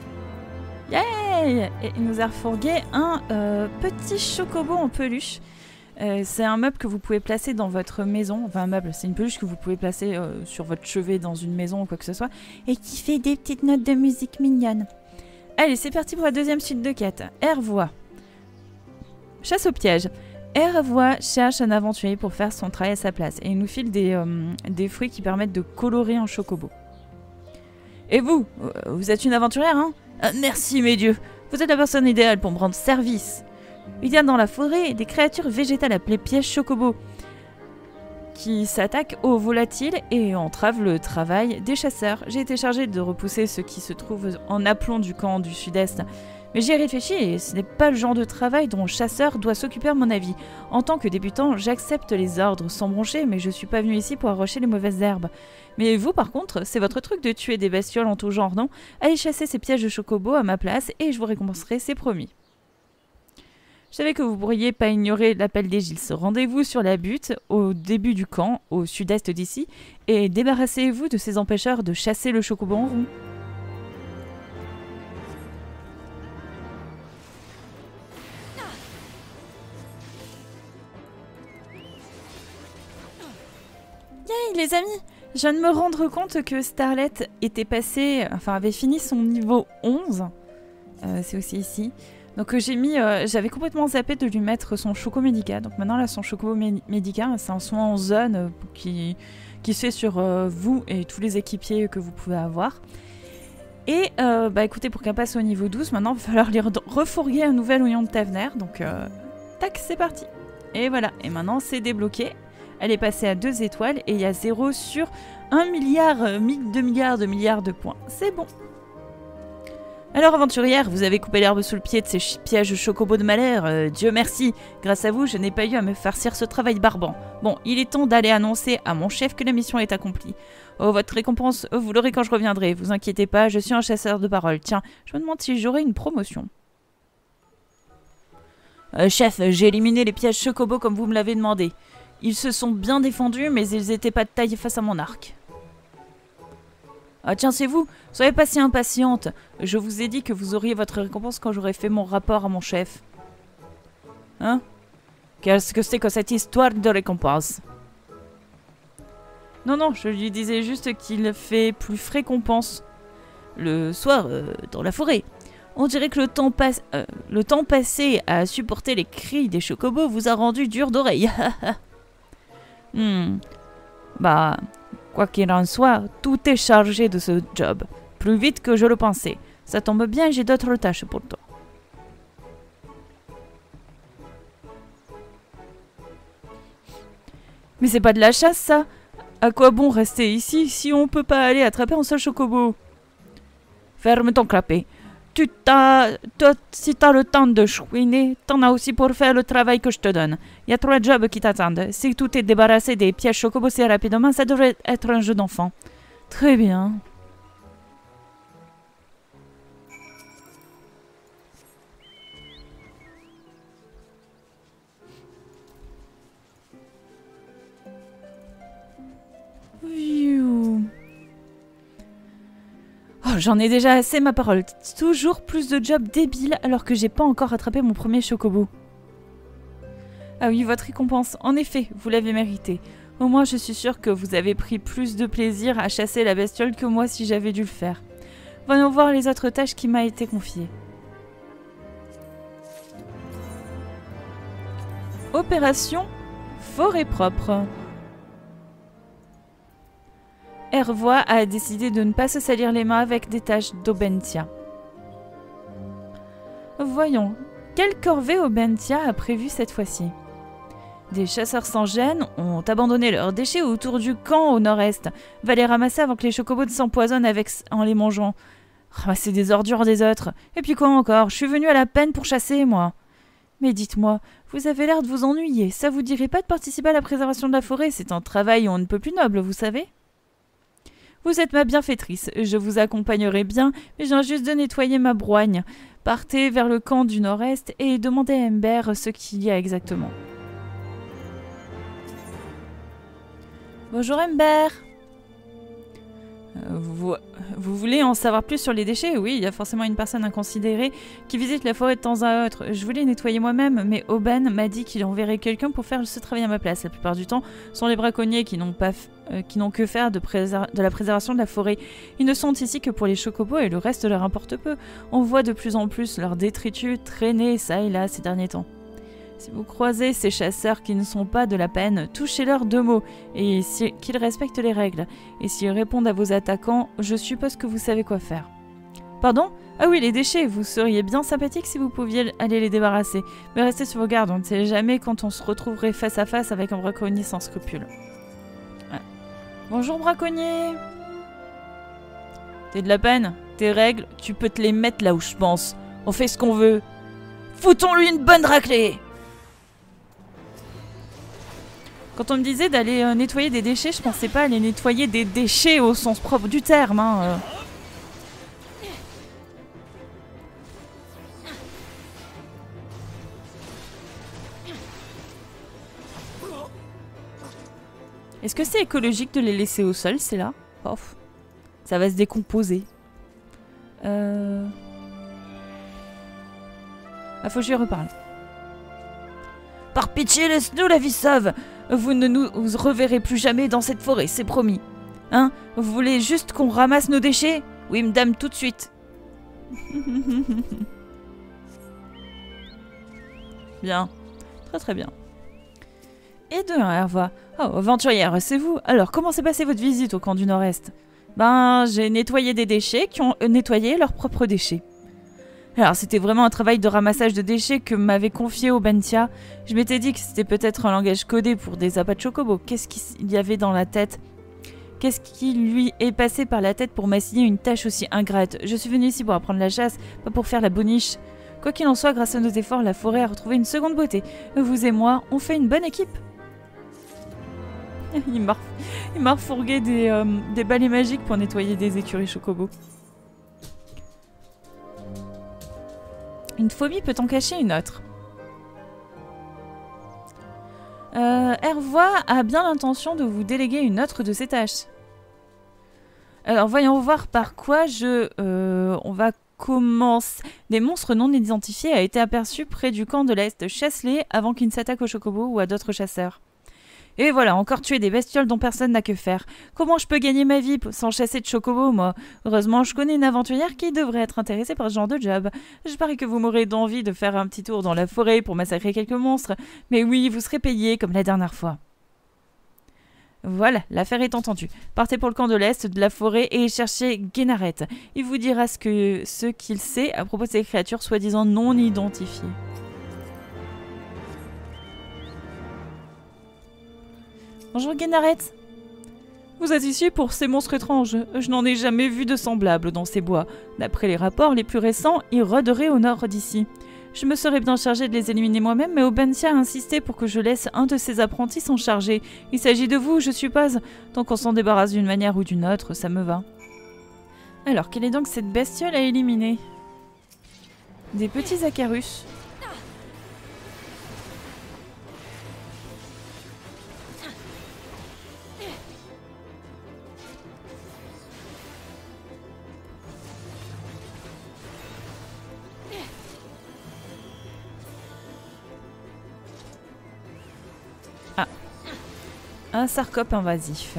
Yay! Et il nous a refourgué un petit chocobo en peluche. C'est un meuble que vous pouvez placer dans votre maison. Enfin, un meuble, c'est une peluche que vous pouvez placer sur votre chevet dans une maison ou quoi que ce soit. Et qui fait des petites notes de musique mignonnes. Allez, c'est parti pour la deuxième suite de quête. Hervois. Chasse au piège. Hervois cherche un aventurier pour faire son travail à sa place. Et il nous file des fruits qui permettent de colorer un chocobo. Et vous êtes une aventurière, hein? Merci, mes dieux. Vous êtes la personne idéale pour me rendre service. Il y a dans la forêt des créatures végétales appelées pièges chocobo qui s'attaquent aux volatiles et entravent le travail des chasseurs. J'ai été chargée de repousser ceux qui se trouvent en aplomb du camp du sud-est. Mais j'y ai réfléchi et ce n'est pas le genre de travail dont un chasseur doit s'occuper à mon avis. En tant que débutant, j'accepte les ordres sans broncher, mais je suis pas venue ici pour arrocher les mauvaises herbes. Mais vous, par contre, c'est votre truc de tuer des bestioles en tout genre, non? Allez chasser ces pièges de chocobo à ma place et je vous récompenserai, c'est promis. Je savais que vous pourriez pas ignorer l'appel des Gils. Rendez-vous sur la butte, au début du camp, au sud-est d'ici, et débarrassez-vous de ces empêcheurs de chasser le chocobo en rond. Yay, les amis! Je viens de me rendre compte que Starlet était passé, enfin avait fini son niveau 11. C'est aussi ici. Donc j'avais complètement zappé de lui mettre son Choco Médica. Donc maintenant là, son Choco Médica, c'est un soin en zone qui se fait sur vous et tous les équipiers que vous pouvez avoir. Et écoutez, pour qu'elle passe au niveau 12, maintenant il va falloir lui refourguer un nouvel oignon de Tavener. Donc tac, c'est parti. Et voilà, et maintenant c'est débloqué. Elle est passée à 2 étoiles et il y a 0 sur 1 milliard, 2 milliards de points. C'est bon. Alors aventurière, vous avez coupé l'herbe sous le pied de ces pièges chocobo de malheur. Dieu merci, grâce à vous, je n'ai pas eu à me farcir ce travail barbant. Bon, il est temps d'aller annoncer à mon chef que la mission est accomplie. Oh, votre récompense, vous l'aurez quand je reviendrai. Vous inquiétez pas, je suis un chasseur de parole. Tiens, je me demande si j'aurai une promotion. Chef, j'ai éliminé les pièges chocobo comme vous me l'avez demandé. Ils se sont bien défendus, mais ils n'étaient pas de taille face à mon arc. Ah tiens, c'est vous. Soyez pas si impatiente. Je vous ai dit que vous auriez votre récompense quand j'aurai fait mon rapport à mon chef. Hein? Qu'est-ce que c'est que cette histoire de récompense? Non, je lui disais juste qu'il fait plus frais qu'on pense. Le soir, dans la forêt. On dirait que le temps passé à supporter les cris des chocobos vous a rendu dur d'oreille. Bah... Quoi qu'il en soit, tout est chargé de ce job. Plus vite que je le pensais. Ça tombe bien, j'ai d'autres tâches pour toi. Mais c'est pas de la chasse, ça? À quoi bon rester ici si on peut pas aller attraper un seul chocobo? Ferme ton clapet. Si t'as le temps de chouiner, t'en as aussi pour faire le travail que je te donne. Il y a 3 jobs qui t'attendent. Si tout est débarrassé des pièges chocobo si rapidement, ça devrait être un jeu d'enfant. Très bien. Oh, j'en ai déjà assez, ma parole. Toujours plus de jobs débiles alors que j'ai pas encore attrapé mon premier chocobo. Ah oui, votre récompense. En effet, vous l'avez mérité. Au moins, je suis sûre que vous avez pris plus de plaisir à chasser la bestiole que moi si j'avais dû le faire. Voyons voir les autres tâches qui m'a été confiées. Opération Forêt propre. Hervois a décidé de ne pas se salir les mains avec des taches d'Aubentia. Voyons, quelle corvée Aubentia a prévu cette fois-ci? Des chasseurs sans gêne ont abandonné leurs déchets autour du camp au nord-est. Va les ramasser avant que les chocobos ne s'empoisonnent en les mangeant. Ramasser des ordures des autres. Et puis quoi encore? Je suis venue à la peine pour chasser, moi. Mais dites-moi, vous avez l'air de vous ennuyer. Ça vous dirait pas de participer à la préservation de la forêt? C'est un travail on ne peut plus noble, vous savez? Vous êtes ma bienfaitrice. Je vous accompagnerai bien, mais j'ai juste de nettoyer ma broigne. Partez vers le camp du nord-est et demandez à Ember ce qu'il y a exactement. Bonjour Ember. Vous voulez en savoir plus sur les déchets? Oui, il y a forcément une personne inconsidérée qui visite la forêt de temps à autre. Je voulais nettoyer moi-même, mais Oban m'a dit qu'il enverrait quelqu'un pour faire ce travail à ma place. La plupart du temps, ce sont les braconniers qui n'ont que faire de la préservation de la forêt. Ils ne sont ici que pour les chocobos et le reste leur importe peu. On voit de plus en plus leurs détritus traîner ça et là ces derniers temps. Si vous croisez ces chasseurs qui ne sont pas de la peine, touchez-leur 2 mots, et qu'ils respectent les règles. Et s'ils répondent à vos attaquants, je suppose que vous savez quoi faire. Pardon? Ah oui, les déchets, vous seriez bien sympathique si vous pouviez aller les débarrasser. Mais restez sur vos gardes, on ne sait jamais quand on se retrouverait face à face avec un braconnier sans scrupules. Ouais. Bonjour braconnier! T'es de la peine? Tes règles, tu peux te les mettre là où je pense. On fait ce qu'on veut. Foutons-lui une bonne raclée! Quand on me disait d'aller nettoyer des déchets, je pensais pas aller nettoyer des déchets au sens propre du terme. Hein. Est-ce que c'est écologique de les laisser au sol, c'est là? Ouf. Ça va se décomposer. Ah, faut que je lui reparle. Par pitié, laisse-nous la vie sauve. Vous ne nous reverrez plus jamais dans cette forêt, c'est promis. Hein? Vous voulez juste qu'on ramasse nos déchets? Oui, madame, tout de suite. Bien. Très très bien. Et de Herva. Oh, aventurière, c'est vous. Alors, comment s'est passée votre visite au camp du Nord-Est? Ben, j'ai nettoyé des déchets qui ont nettoyé leurs propres déchets. Alors, c'était vraiment un travail de ramassage de déchets que m'avait confié Obentia. Je m'étais dit que c'était peut-être un langage codé pour des appâts de chocobo. Qu'est-ce qu'il y avait dans la tête? Qu'est-ce qui lui est passé par la tête pour m'assigner une tâche aussi ingrate? Je suis venue ici pour apprendre la chasse, pas pour faire la boniche. Quoi qu'il en soit, grâce à nos efforts, la forêt a retrouvé une seconde beauté. Vous et moi, on fait une bonne équipe. Il m'a refourgué des balais magiques pour nettoyer des écuries chocobo. Une phobie peut en cacher une autre. Herva a bien l'intention de vous déléguer une autre de ses tâches. Alors voyons voir par quoi on va commencer. Des monstres non identifiés a été aperçus près du camp de l'Est. Chasse-les avant qu'ils ne s'attaquent aux chocobos ou à d'autres chasseurs. Et voilà, encore tuer des bestioles dont personne n'a que faire. Comment je peux gagner ma vie sans chasser de chocobo, moi? Heureusement, je connais une aventurière qui devrait être intéressée par ce genre de job. Je parie que vous m'aurez d'envie de faire un petit tour dans la forêt pour massacrer quelques monstres. Mais oui, vous serez payé comme la dernière fois. Voilà, l'affaire est entendue. Partez pour le camp de l'Est de la forêt et cherchez Gennaret. Il vous dira ce qu'il sait à propos de ces créatures soi-disant non identifiées. Bonjour Gennaret. Vous êtes ici pour ces monstres étranges. Je n'en ai jamais vu de semblables dans ces bois. D'après les rapports les plus récents, ils rôderaient au nord d'ici. Je me serais bien chargé de les éliminer moi-même, mais Obentia a insisté pour que je laisse un de ses apprentis s'en charger. Il s'agit de vous, je suppose. Tant qu'on s'en débarrasse d'une manière ou d'une autre, ça me va. Alors, quelle est donc cette bestiole à éliminer? Des petits acarus. Ah. Un sarcope invasif.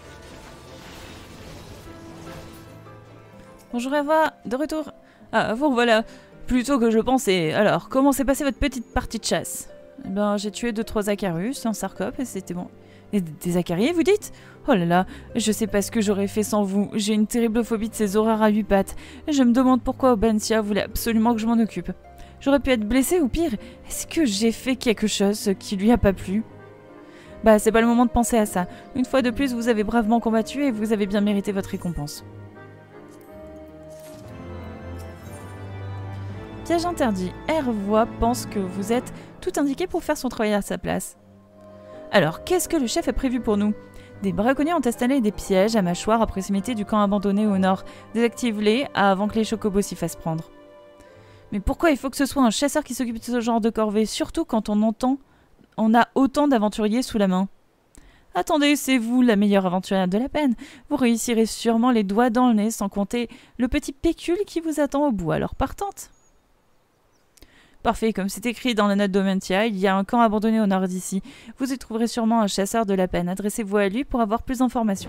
Bonjour Eva, de retour. Ah, vous voilà. Plutôt que je pensais. Alors, comment s'est passée votre petite partie de chasse? Eh ben, j'ai tué 2-3 acarus, un sarcope, et c'était bon. Et des acariens, vous dites? Oh là là, je sais pas ce que j'aurais fait sans vous. J'ai une terrible phobie de ces horreurs à 8 pattes. Je me demande pourquoi Obentia voulait absolument que je m'en occupe. J'aurais pu être blessée ou pire. Est-ce que j'ai fait quelque chose qui lui a pas plu? Bah, c'est pas le moment de penser à ça. Une fois de plus, vous avez bravement combattu et vous avez bien mérité votre récompense. Piège interdit. Hervois pense que vous êtes tout indiqué pour faire son travail à sa place. Alors, qu'est-ce que le chef a prévu pour nous? Des braconniers ont installé des pièges à mâchoires à proximité du camp abandonné au nord. Désactive-les avant que les chocobos s'y fassent prendre. Mais pourquoi il faut que ce soit un chasseur qui s'occupe de ce genre de corvée, surtout quand on a autant d'aventuriers sous la main? Attendez, c'est vous la meilleure aventurière de la peine. Vous réussirez sûrement les doigts dans le nez, sans compter le petit pécule qui vous attend au bout, alors partante. Parfait, comme c'est écrit dans la note d'Omentia, il y a un camp abandonné au nord d'ici. Vous y trouverez sûrement un chasseur de la peine. Adressez-vous à lui pour avoir plus d'informations.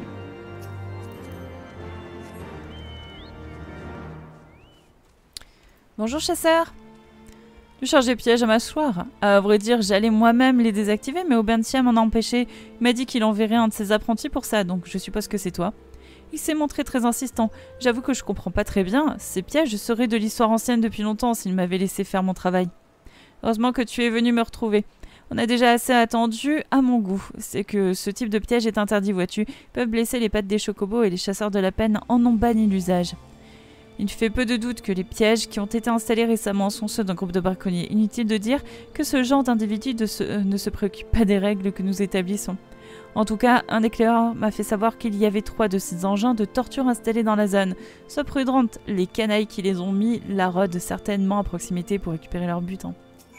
Bonjour chasseur. Je charge des pièges à mâchoire. À vrai dire, j'allais moi-même les désactiver, mais Obentia m'en a empêché. Il m'a dit qu'il enverrait un de ses apprentis pour ça, donc je suppose que c'est toi. Il s'est montré très insistant. J'avoue que je comprends pas très bien. Ces pièges seraient de l'histoire ancienne depuis longtemps s'il m'avait laissé faire mon travail. Heureusement que tu es venu me retrouver. On a déjà assez attendu à mon goût. C'est que ce type de piège est interdit, vois-tu. Ils peuvent blesser les pattes des chocobos et les chasseurs de la peine en ont banni l'usage. Il fait peu de doute que les pièges qui ont été installés récemment sont ceux d'un groupe de braconniers. Inutile de dire que ce genre d'individu ne se préoccupe pas des règles que nous établissons. En tout cas, un éclaireur m'a fait savoir qu'il y avait 3 de ces engins de torture installés dans la zone. Sois prudente, les canailles qui les ont mis la rôdent certainement à proximité pour récupérer leur butin.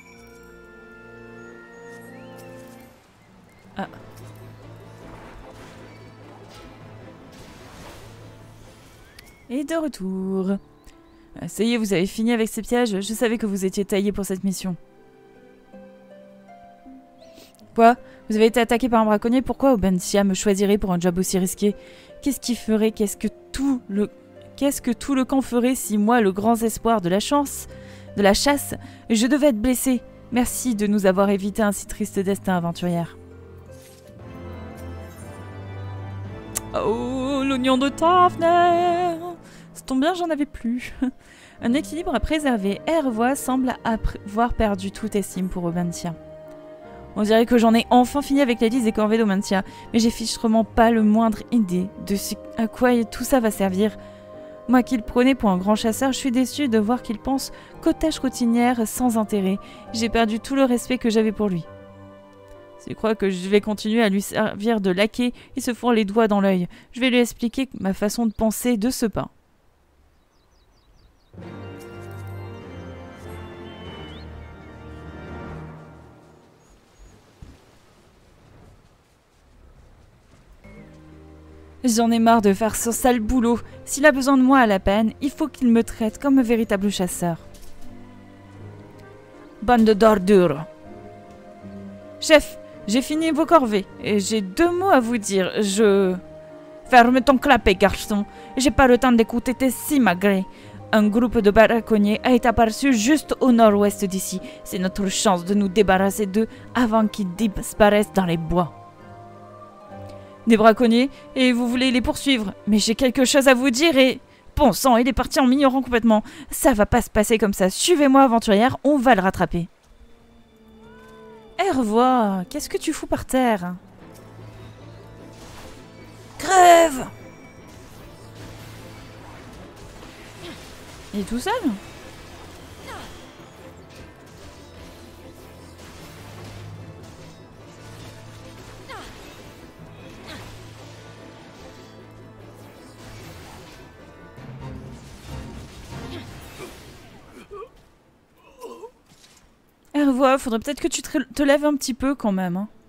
Ah. Et de retour. Ça y est, vous avez fini avec ces pièges. Je savais que vous étiez taillé pour cette mission. Quoi? Vous avez été attaqué par un braconnier? Pourquoi Obentia me choisirait pour un job aussi risqué? Qu'est-ce qu'il ferait? Qu'est-ce que tout le camp ferait si moi, le grand espoir de la chasse, je devais être blessé? Merci de nous avoir évité un si triste destin, aventurière. Oh, l'oignon de Tafner! Ça tombe bien, j'en avais plus. Un équilibre à préserver. Hervois semble avoir perdu toute estime pour Obentia. On dirait que j'en ai enfin fini avec la liste des corvées d'Omentia, mais j'ai fichtrement pas le moindre idée de ce à quoi tout ça va servir. Moi qui le prenais pour un grand chasseur, je suis déçue de voir qu'il pense qu'aux tâches routinières sans intérêt. J'ai perdu tout le respect que j'avais pour lui. Je crois que je vais continuer à lui servir de laquais, il se fourre les doigts dans l'œil. Je vais lui expliquer ma façon de penser de ce pas. J'en ai marre de faire ce sale boulot. S'il a besoin de moi à la peine, il faut qu'il me traite comme un véritable chasseur. Bande d'ordures. Chef, j'ai fini vos corvées et j'ai 2 mots à vous dire. Ferme ton clapet, garçon. J'ai pas le temps d'écouter tes simagrées. Un groupe de braconniers a été aperçu juste au nord-ouest d'ici. C'est notre chance de nous débarrasser d'eux avant qu'ils disparaissent dans les bois. Des braconniers, et vous voulez les poursuivre. Mais j'ai quelque chose à vous dire et... Bon sang, il est parti en m'ignorant complètement. Ça va pas se passer comme ça. Suivez-moi, aventurière, on va le rattraper. Hervois, qu'est-ce que tu fous par terre? Crève! Il est tout seul? Hervois, faudrait peut-être que tu te lèves un petit peu quand même. Hein.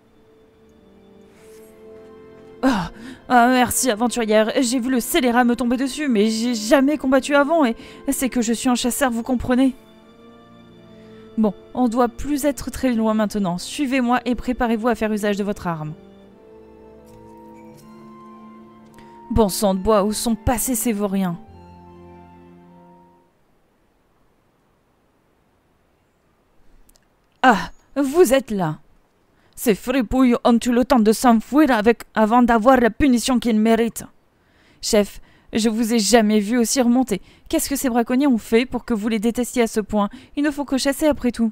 Merci aventurière, j'ai vu le scélérat me tomber dessus, mais j'ai jamais combattu avant et c'est que je suis un chasseur, vous comprenez? Bon, on doit plus être très loin maintenant. Suivez-moi et préparez-vous à faire usage de votre arme. Bon sang de bois, où sont passés ces vauriens? Ah, vous êtes là. Ces fripouilles ont eu le temps de s'enfuir avant d'avoir la punition qu'ils méritent. Chef, je vous ai jamais vu aussi remonter. Qu'est-ce que ces braconniers ont fait pour que vous les détestiez à ce point? Il ne faut que chasser après tout.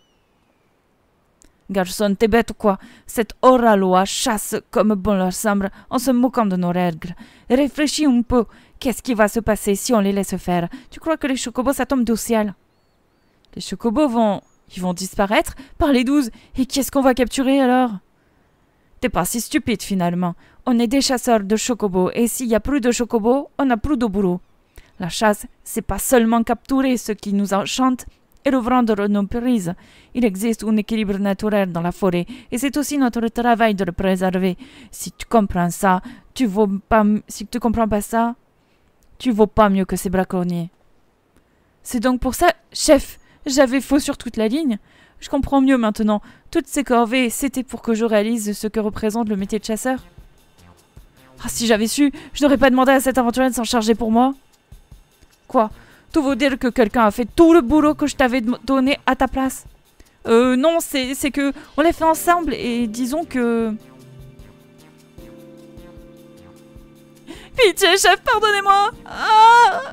Garçon, t'es bête ou quoi? Cette hors-la-loi chasse comme bon leur semble en se moquant de nos règles. Réfléchis un peu. Qu'est-ce qui va se passer si on les laisse faire? Tu crois que les chocobos ça tombe du ciel? Les chocobos ils vont disparaître par les 12. Et qui est-ce qu'on va capturer alors? T'es pas si stupide finalement. On est des chasseurs de chocobos et s'il y a plus de chocobos, on n'a plus de boulot. La chasse, c'est pas seulement capturer ce qui nous enchante et le vendre nos prises. Il existe un équilibre naturel dans la forêt et c'est aussi notre travail de le préserver. Si tu comprends ça, si tu comprends pas ça, tu vaux pas mieux que ces braconniers. C'est donc pour ça, chef, j'avais faux sur toute la ligne. Je comprends mieux maintenant. Toutes ces corvées, c'était pour que je réalise ce que représente le métier de chasseur. Ah, si j'avais su, je n'aurais pas demandé à cet aventurier de s'en charger pour moi. Quoi? Tout veut dire que quelqu'un a fait tout le boulot que je t'avais donné à ta place? Non, c'est que on l'a fait ensemble et disons que... Pitié, chef, pardonnez-moi. Ah!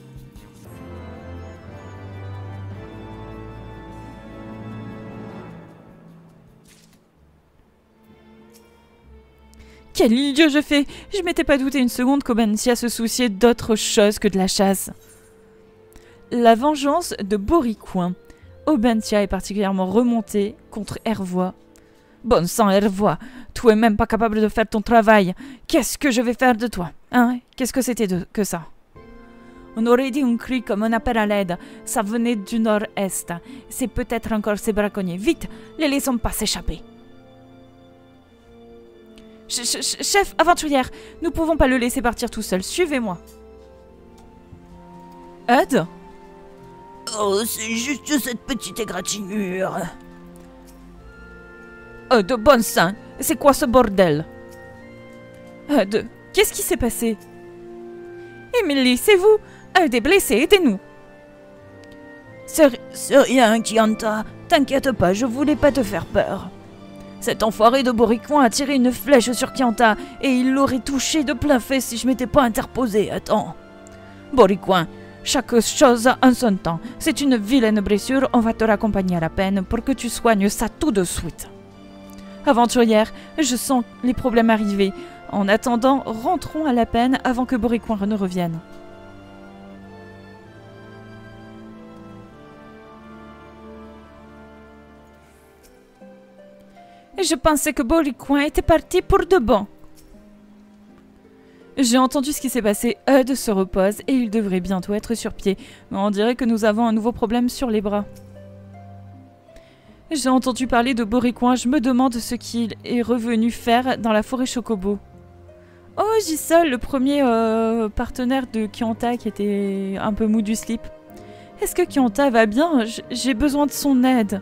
Quel idiot je fais! Je m'étais pas douté une seconde qu'Obentia se souciait d'autre chose que de la chasse. La vengeance de Boricoin. Obentia est particulièrement remontée contre Hervois. Bon sang, Hervois, tu es même pas capable de faire ton travail. Qu'est-ce que je vais faire de toi? Hein? Qu'est-ce que c'était que ça? On aurait dit un cri comme un appel à l'aide. Ça venait du nord-est. C'est peut-être encore ces braconniers. Vite, les laissons pas s'échapper. Chef, aventurière, nous pouvons pas le laisser partir tout seul. Suivez-moi. Ed? Oh, c'est juste cette petite égratignure. De bon sang, c'est quoi ce bordel? Ed, qu'est-ce qui s'est passé? Emily, c'est vous? Ed est blessé, aidez-nous. C'est rien, Kianta. T'inquiète pas, je voulais pas te faire peur. Cet enfoiré de Boricoin a tiré une flèche sur Kianta et il l'aurait touché de plein fouet si je m'étais pas interposé. Attends. Boricoin, chaque chose en son temps. C'est une vilaine blessure, on va te raccompagner à la peine pour que tu soignes ça tout de suite. Aventurière, je sens les problèmes arriver. En attendant, rentrons à la peine avant que Boricoin ne revienne. Je pensais que Boricoin était parti pour de bon. J'ai entendu ce qui s'est passé. Ed se repose et il devrait bientôt être sur pied. Mais on dirait que nous avons un nouveau problème sur les bras. J'ai entendu parler de Boricoin. Je me demande ce qu'il est revenu faire dans la forêt Chocobo. Oh, Gisol, le premier partenaire de Kianta qui était un peu mou du slip. Est-ce que Kianta va bien? J'ai besoin de son aide.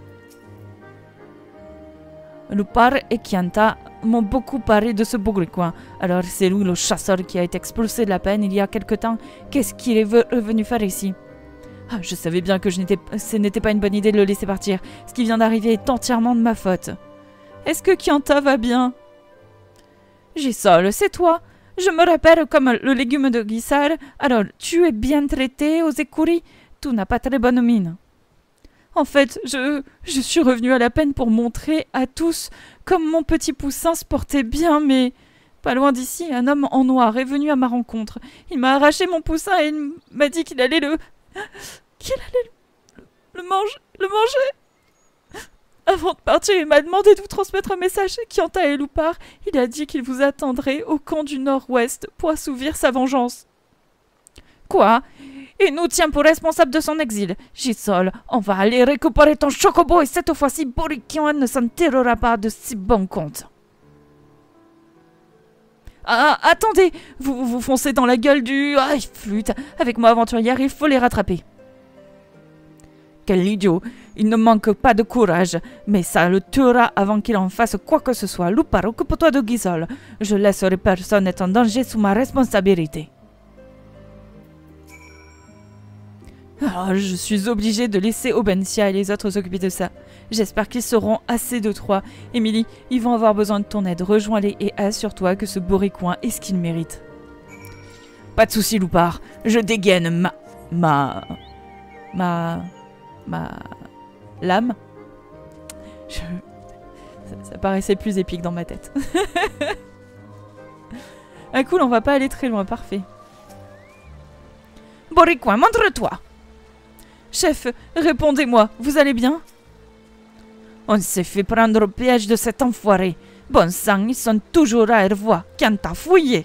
Lupar et Kianta m'ont beaucoup parlé de ce Boricoin. Alors c'est lui le chasseur qui a été expulsé de la peine il y a quelque temps. Qu'est-ce qu'il est venu faire ici? Ah, je savais bien que ce n'était pas une bonne idée de le laisser partir. Ce qui vient d'arriver est entièrement de ma faute. Est-ce que Kianta va bien? Gisol, c'est toi? Je me rappelle comme le légume de Guissard. Alors, tu es bien traité aux écuries? Tu n'as pas très bonne mine. En fait, je suis revenue à la peine pour montrer à tous comme mon petit poussin se portait bien, mais pas loin d'ici, un homme en noir est venu à ma rencontre. Il m'a arraché mon poussin et il m'a dit qu'il allait le manger. Avant de partir, il m'a demandé de vous transmettre un message. Kianta et Lupar, il a dit qu'il vous attendrait au camp du nord-ouest pour assouvir sa vengeance. Quoi? Il nous tient pour responsable de son exil. Gisol, on va aller récupérer ton chocobo et cette fois-ci, Boricoin ne s'en tirera pas de si bon compte. Ah, attendez, vous foncez dans la gueule du... Ah, flûte. Avec moi, aventurière, il faut les rattraper. Quel idiot. Il ne manque pas de courage, mais ça le tuera avant qu'il en fasse quoi que ce soit. Lupar, occupe-toi de Gisol. Je laisserai personne être en danger sous ma responsabilité. Alors, je suis obligée de laisser Obentia et les autres s'occuper de ça. J'espère qu'ils seront assez de trois. Emily, ils vont avoir besoin de ton aide. Rejoins-les et assure-toi que ce Boricoin est ce qu'il mérite. Pas de soucis, Lupar. Je dégaine ma lame. Ça paraissait plus épique dans ma tête. Ah cool, on va pas aller très loin. Parfait. Boricoin, montre-toi. Chef, répondez-moi, vous allez bien? On s'est fait prendre au piège de cet enfoiré. Bon sang, ils sont toujours à Hervois. Quand t'as fouillé?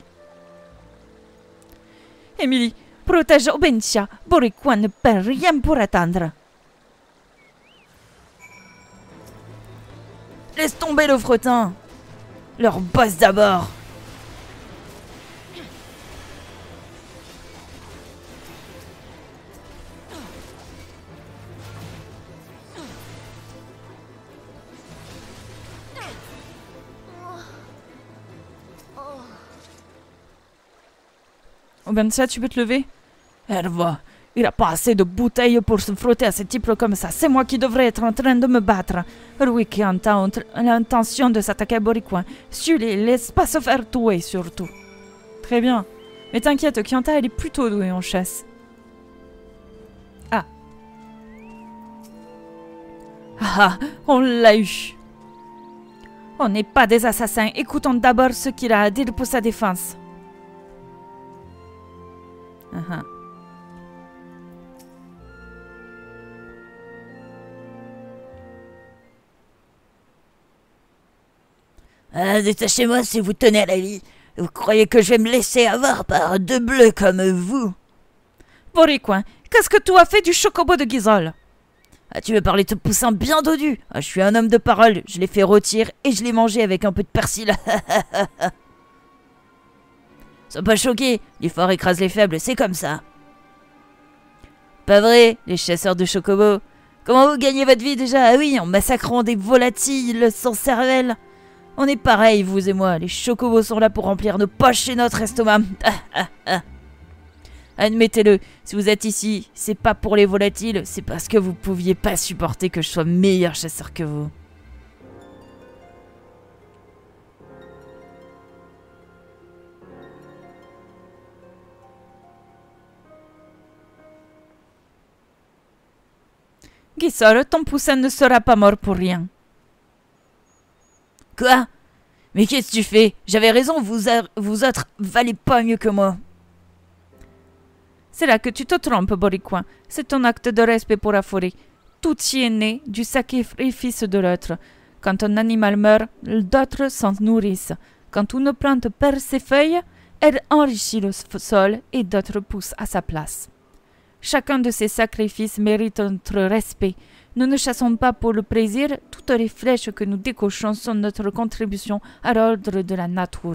Émilie, protège Obentia. Boriquan ne perd rien pour attendre. Laisse tomber le fretin. Leur bosse d'abord. Obentia, tu peux te lever? Herva, il a pas assez de bouteilles pour se frotter à ce type comme ça. C'est moi qui devrais être en train de me battre. Lui qui a l'intention de s'attaquer à Boriquan. Sully, laisse pas se faire tuer, surtout. Très bien. Mais t'inquiète, Kianta, elle est plutôt douée en chasse. Ah. Ah, on l'a eu. On n'est pas des assassins. Écoutons d'abord ce qu'il a à dire pour sa défense. Détachez-moi si vous tenez à la vie. Vous croyez que je vais me laisser avoir par deux bleus comme vous? Boriquan, qu'est-ce que tu as fait du chocobo de Ghisol? Tu veux parler de poussin bien dodu? Je suis un homme de parole. Je l'ai fait rôtir et je l'ai mangé avec un peu de persil. Sois pas choqué. Les forts écrasent les faibles, c'est comme ça. Pas vrai, les chasseurs de chocobo. Comment vous gagnez votre vie déjà? Ah oui, en massacrant des volatiles sans cervelle. On est pareil, vous et moi. Les chocobos sont là pour remplir nos poches et notre estomac. Admettez-le, si vous êtes ici, c'est pas pour les volatiles, c'est parce que vous pouviez pas supporter que je sois meilleur chasseur que vous. Ghisol, ton poussin ne sera pas mort pour rien. Quoi? Mais qu'est-ce que tu fais? J'avais raison, vous autres valez pas mieux que moi. C'est là que tu te trompes, Boriquan. C'est ton acte de respect pour la forêt. Tout y est né du sacrifice de l'autre. Quand un animal meurt, d'autres s'en nourrissent. Quand une plante perd ses feuilles, elle enrichit le sol et d'autres poussent à sa place. Chacun de ces sacrifices mérite notre respect. Nous ne chassons pas pour le plaisir. Toutes les flèches que nous décochons sont notre contribution à l'ordre de la nature.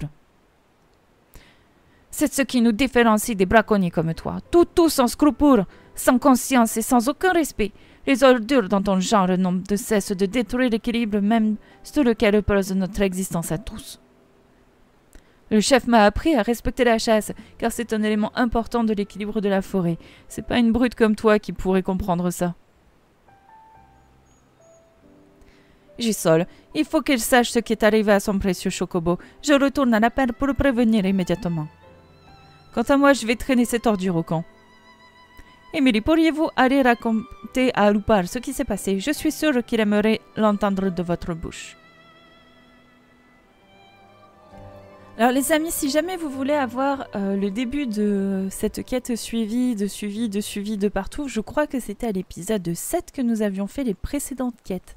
C'est ce qui nous différencie des braconniers comme toi. Tout sans scrupules, sans conscience et sans aucun respect. Les ordures dans ton genre n'ont de cesse de détruire l'équilibre même sur lequel repose notre existence à tous. Le chef m'a appris à respecter la chasse, car c'est un élément important de l'équilibre de la forêt. C'est pas une brute comme toi qui pourrait comprendre ça. Ghisol, il faut qu'il sache ce qui est arrivé à son précieux chocobo. Je retourne à l'appel pour le prévenir immédiatement. Quant à moi, je vais traîner cette ordure au camp. Émilie, pourriez-vous aller raconter à Loupar ce qui s'est passé? Je suis sûre qu'il aimerait l'entendre de votre bouche. Alors les amis, si jamais vous voulez avoir le début de cette quête suivie de partout, je crois que c'était à l'épisode 7 que nous avions fait les précédentes quêtes.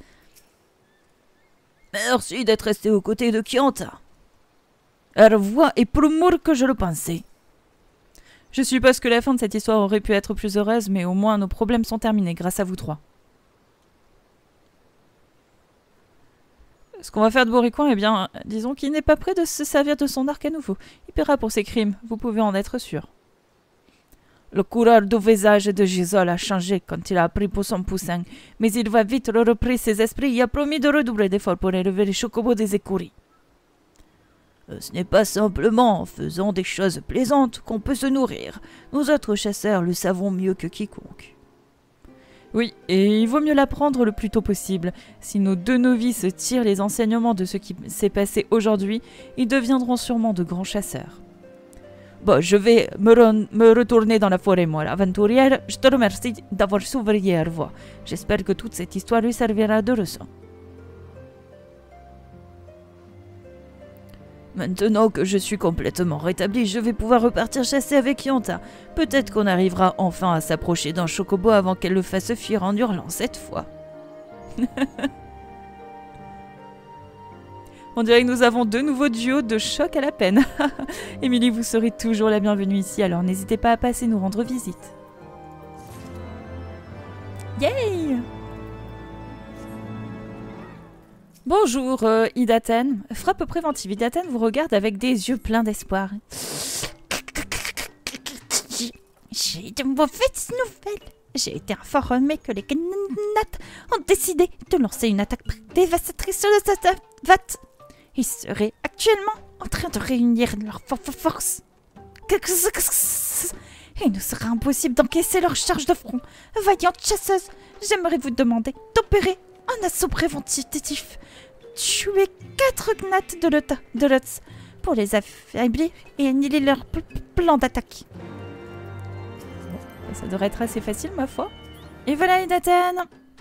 Merci d'être resté aux côtés de Kianta. Elle voix est plus mûre que je le pensais. Je suppose que la fin de cette histoire aurait pu être plus heureuse, mais au moins nos problèmes sont terminés grâce à vous trois. Ce qu'on va faire de Boriquan, eh bien, disons qu'il n'est pas prêt de se servir de son arc à nouveau. Il paiera pour ses crimes, vous pouvez en être sûr. Le couleur du visage de Ghisol a changé quand il a appris pour son poussin, mais il va vite repris ses esprits et a promis de redoubler d'efforts pour élever les chocobos des écuries. Ce n'est pas simplement en faisant des choses plaisantes qu'on peut se nourrir. Nous autres chasseurs le savons mieux que quiconque. Oui, et il vaut mieux l'apprendre le plus tôt possible. Si nos deux novices tirent les enseignements de ce qui s'est passé aujourd'hui, ils deviendront sûrement de grands chasseurs. Bon, je vais me retourner dans la forêt, moi, l'aventurière. Je te remercie d'avoir s'ouvert à voix. J'espère que toute cette histoire lui servira de leçon. Maintenant que je suis complètement rétabli, je vais pouvoir repartir chasser avec Yanta. Peut-être qu'on arrivera enfin à s'approcher d'un chocobo avant qu'elle le fasse fuir en hurlant cette fois. On dirait que nous avons deux nouveaux duos de choc à la peine. Émilie, vous serez toujours la bienvenue ici, alors n'hésitez pas à passer nous rendre visite. Yay! Bonjour, Idaten. Frappe préventive. Idaten vous regarde avec des yeux pleins d'espoir. J'ai de mauvaises nouvelles. J'ai été informée que les Gnat ont décidé de lancer une attaque dévastatrice sur le Zatavat. Ils seraient actuellement en train de réunir leurs forces. Il nous sera impossible d'encaisser leur charge de front. Vaillante chasseuse, j'aimerais vous demander d'opérer un assaut préventif. Tuer 4 Gnats de Lutz pour les affaiblir et annihiler leur plan d'attaque. Ça devrait être assez facile, ma foi. Et voilà, Idaten.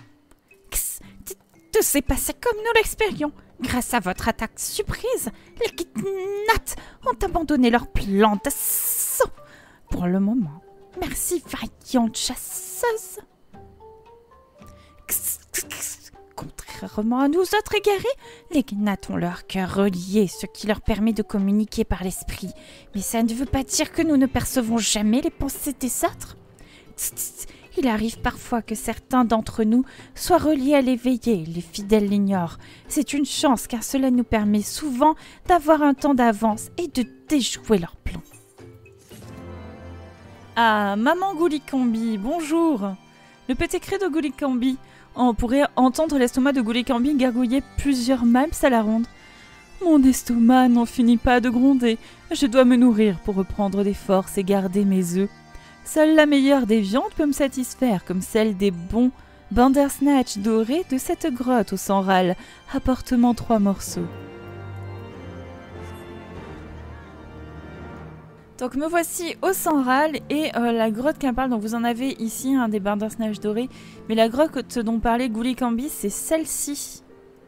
Tout s'est passé comme nous l'expérions. Grâce à votre attaque surprise, les Gnats ont abandonné leur plan d'assaut. Pour le moment, merci, vaillante chasseuse. Contrairement à nous autres égarés, les Gnats ont leur cœur relié, ce qui leur permet de communiquer par l'esprit. Mais ça ne veut pas dire que nous ne percevons jamais les pensées des autres. Il arrive parfois que certains d'entre nous soient reliés à l'éveillé, les fidèles l'ignorent. C'est une chance car cela nous permet souvent d'avoir un temps d'avance et de déjouer leurs plans. Ah, maman Goulikambi, bonjour. Le petit cri de Goulikambi. On pourrait entendre l'estomac de Goulikambi gargouiller plusieurs miles à la ronde. Mon estomac n'en finit pas de gronder. Je dois me nourrir pour reprendre des forces et garder mes œufs. Seule la meilleure des viandes peut me satisfaire, comme celle des bons bandersnatch dorés de cette grotte au sang râle. Apporte-moi 3 morceaux. Donc me voici au sang râle et la grotte qu'elle parle, donc vous en avez ici un des bandersnatch dorés, mais la grotte dont parlait Goulikambi, c'est celle-ci.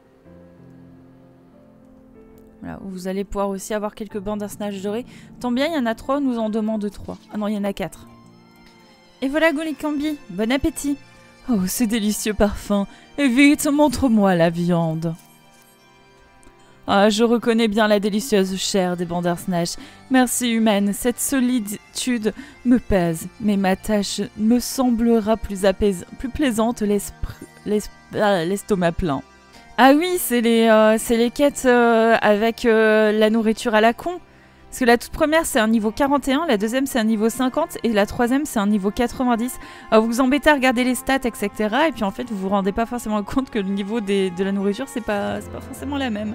Voilà, où vous allez pouvoir aussi avoir quelques bandersnatch dorés. Tant bien, il y en a 3, nous en demande 3. Ah non, il y en a 4. Et voilà Goulikambi, bon appétit. Oh, ce délicieux parfum. Et vite, montre-moi la viande. Ah, je reconnais bien la délicieuse chair des bandersnatch. Merci humaine, cette solitude me pèse, mais ma tâche me semblera plus plaisante l'estomac plein. Ah oui, c'est les quêtes avec la nourriture à la con. Parce que la toute première, c'est un niveau 41, la deuxième, c'est un niveau 50, et la troisième, c'est un niveau 90. Alors, vous vous embêtez à regarder les stats, etc. Et puis, en fait, vous vous rendez pas forcément compte que le niveau de la nourriture, c'est pas forcément la même.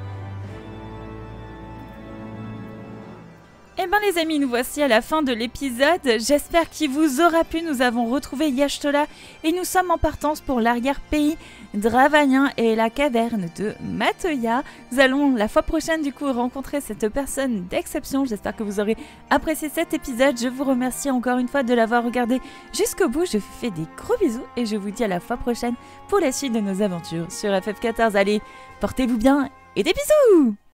Eh ben les amis, nous voici à la fin de l'épisode. J'espère qu'il vous aura plu. Nous avons retrouvé Y'shtola et nous sommes en partance pour l'arrière-pays dravanien et la caverne de Matoya. Nous allons la fois prochaine du coup rencontrer cette personne d'exception. J'espère que vous aurez apprécié cet épisode. Je vous remercie encore une fois de l'avoir regardé jusqu'au bout. Je vous fais des gros bisous et je vous dis à la fois prochaine pour la suite de nos aventures sur FF14. Allez, portez-vous bien et des bisous!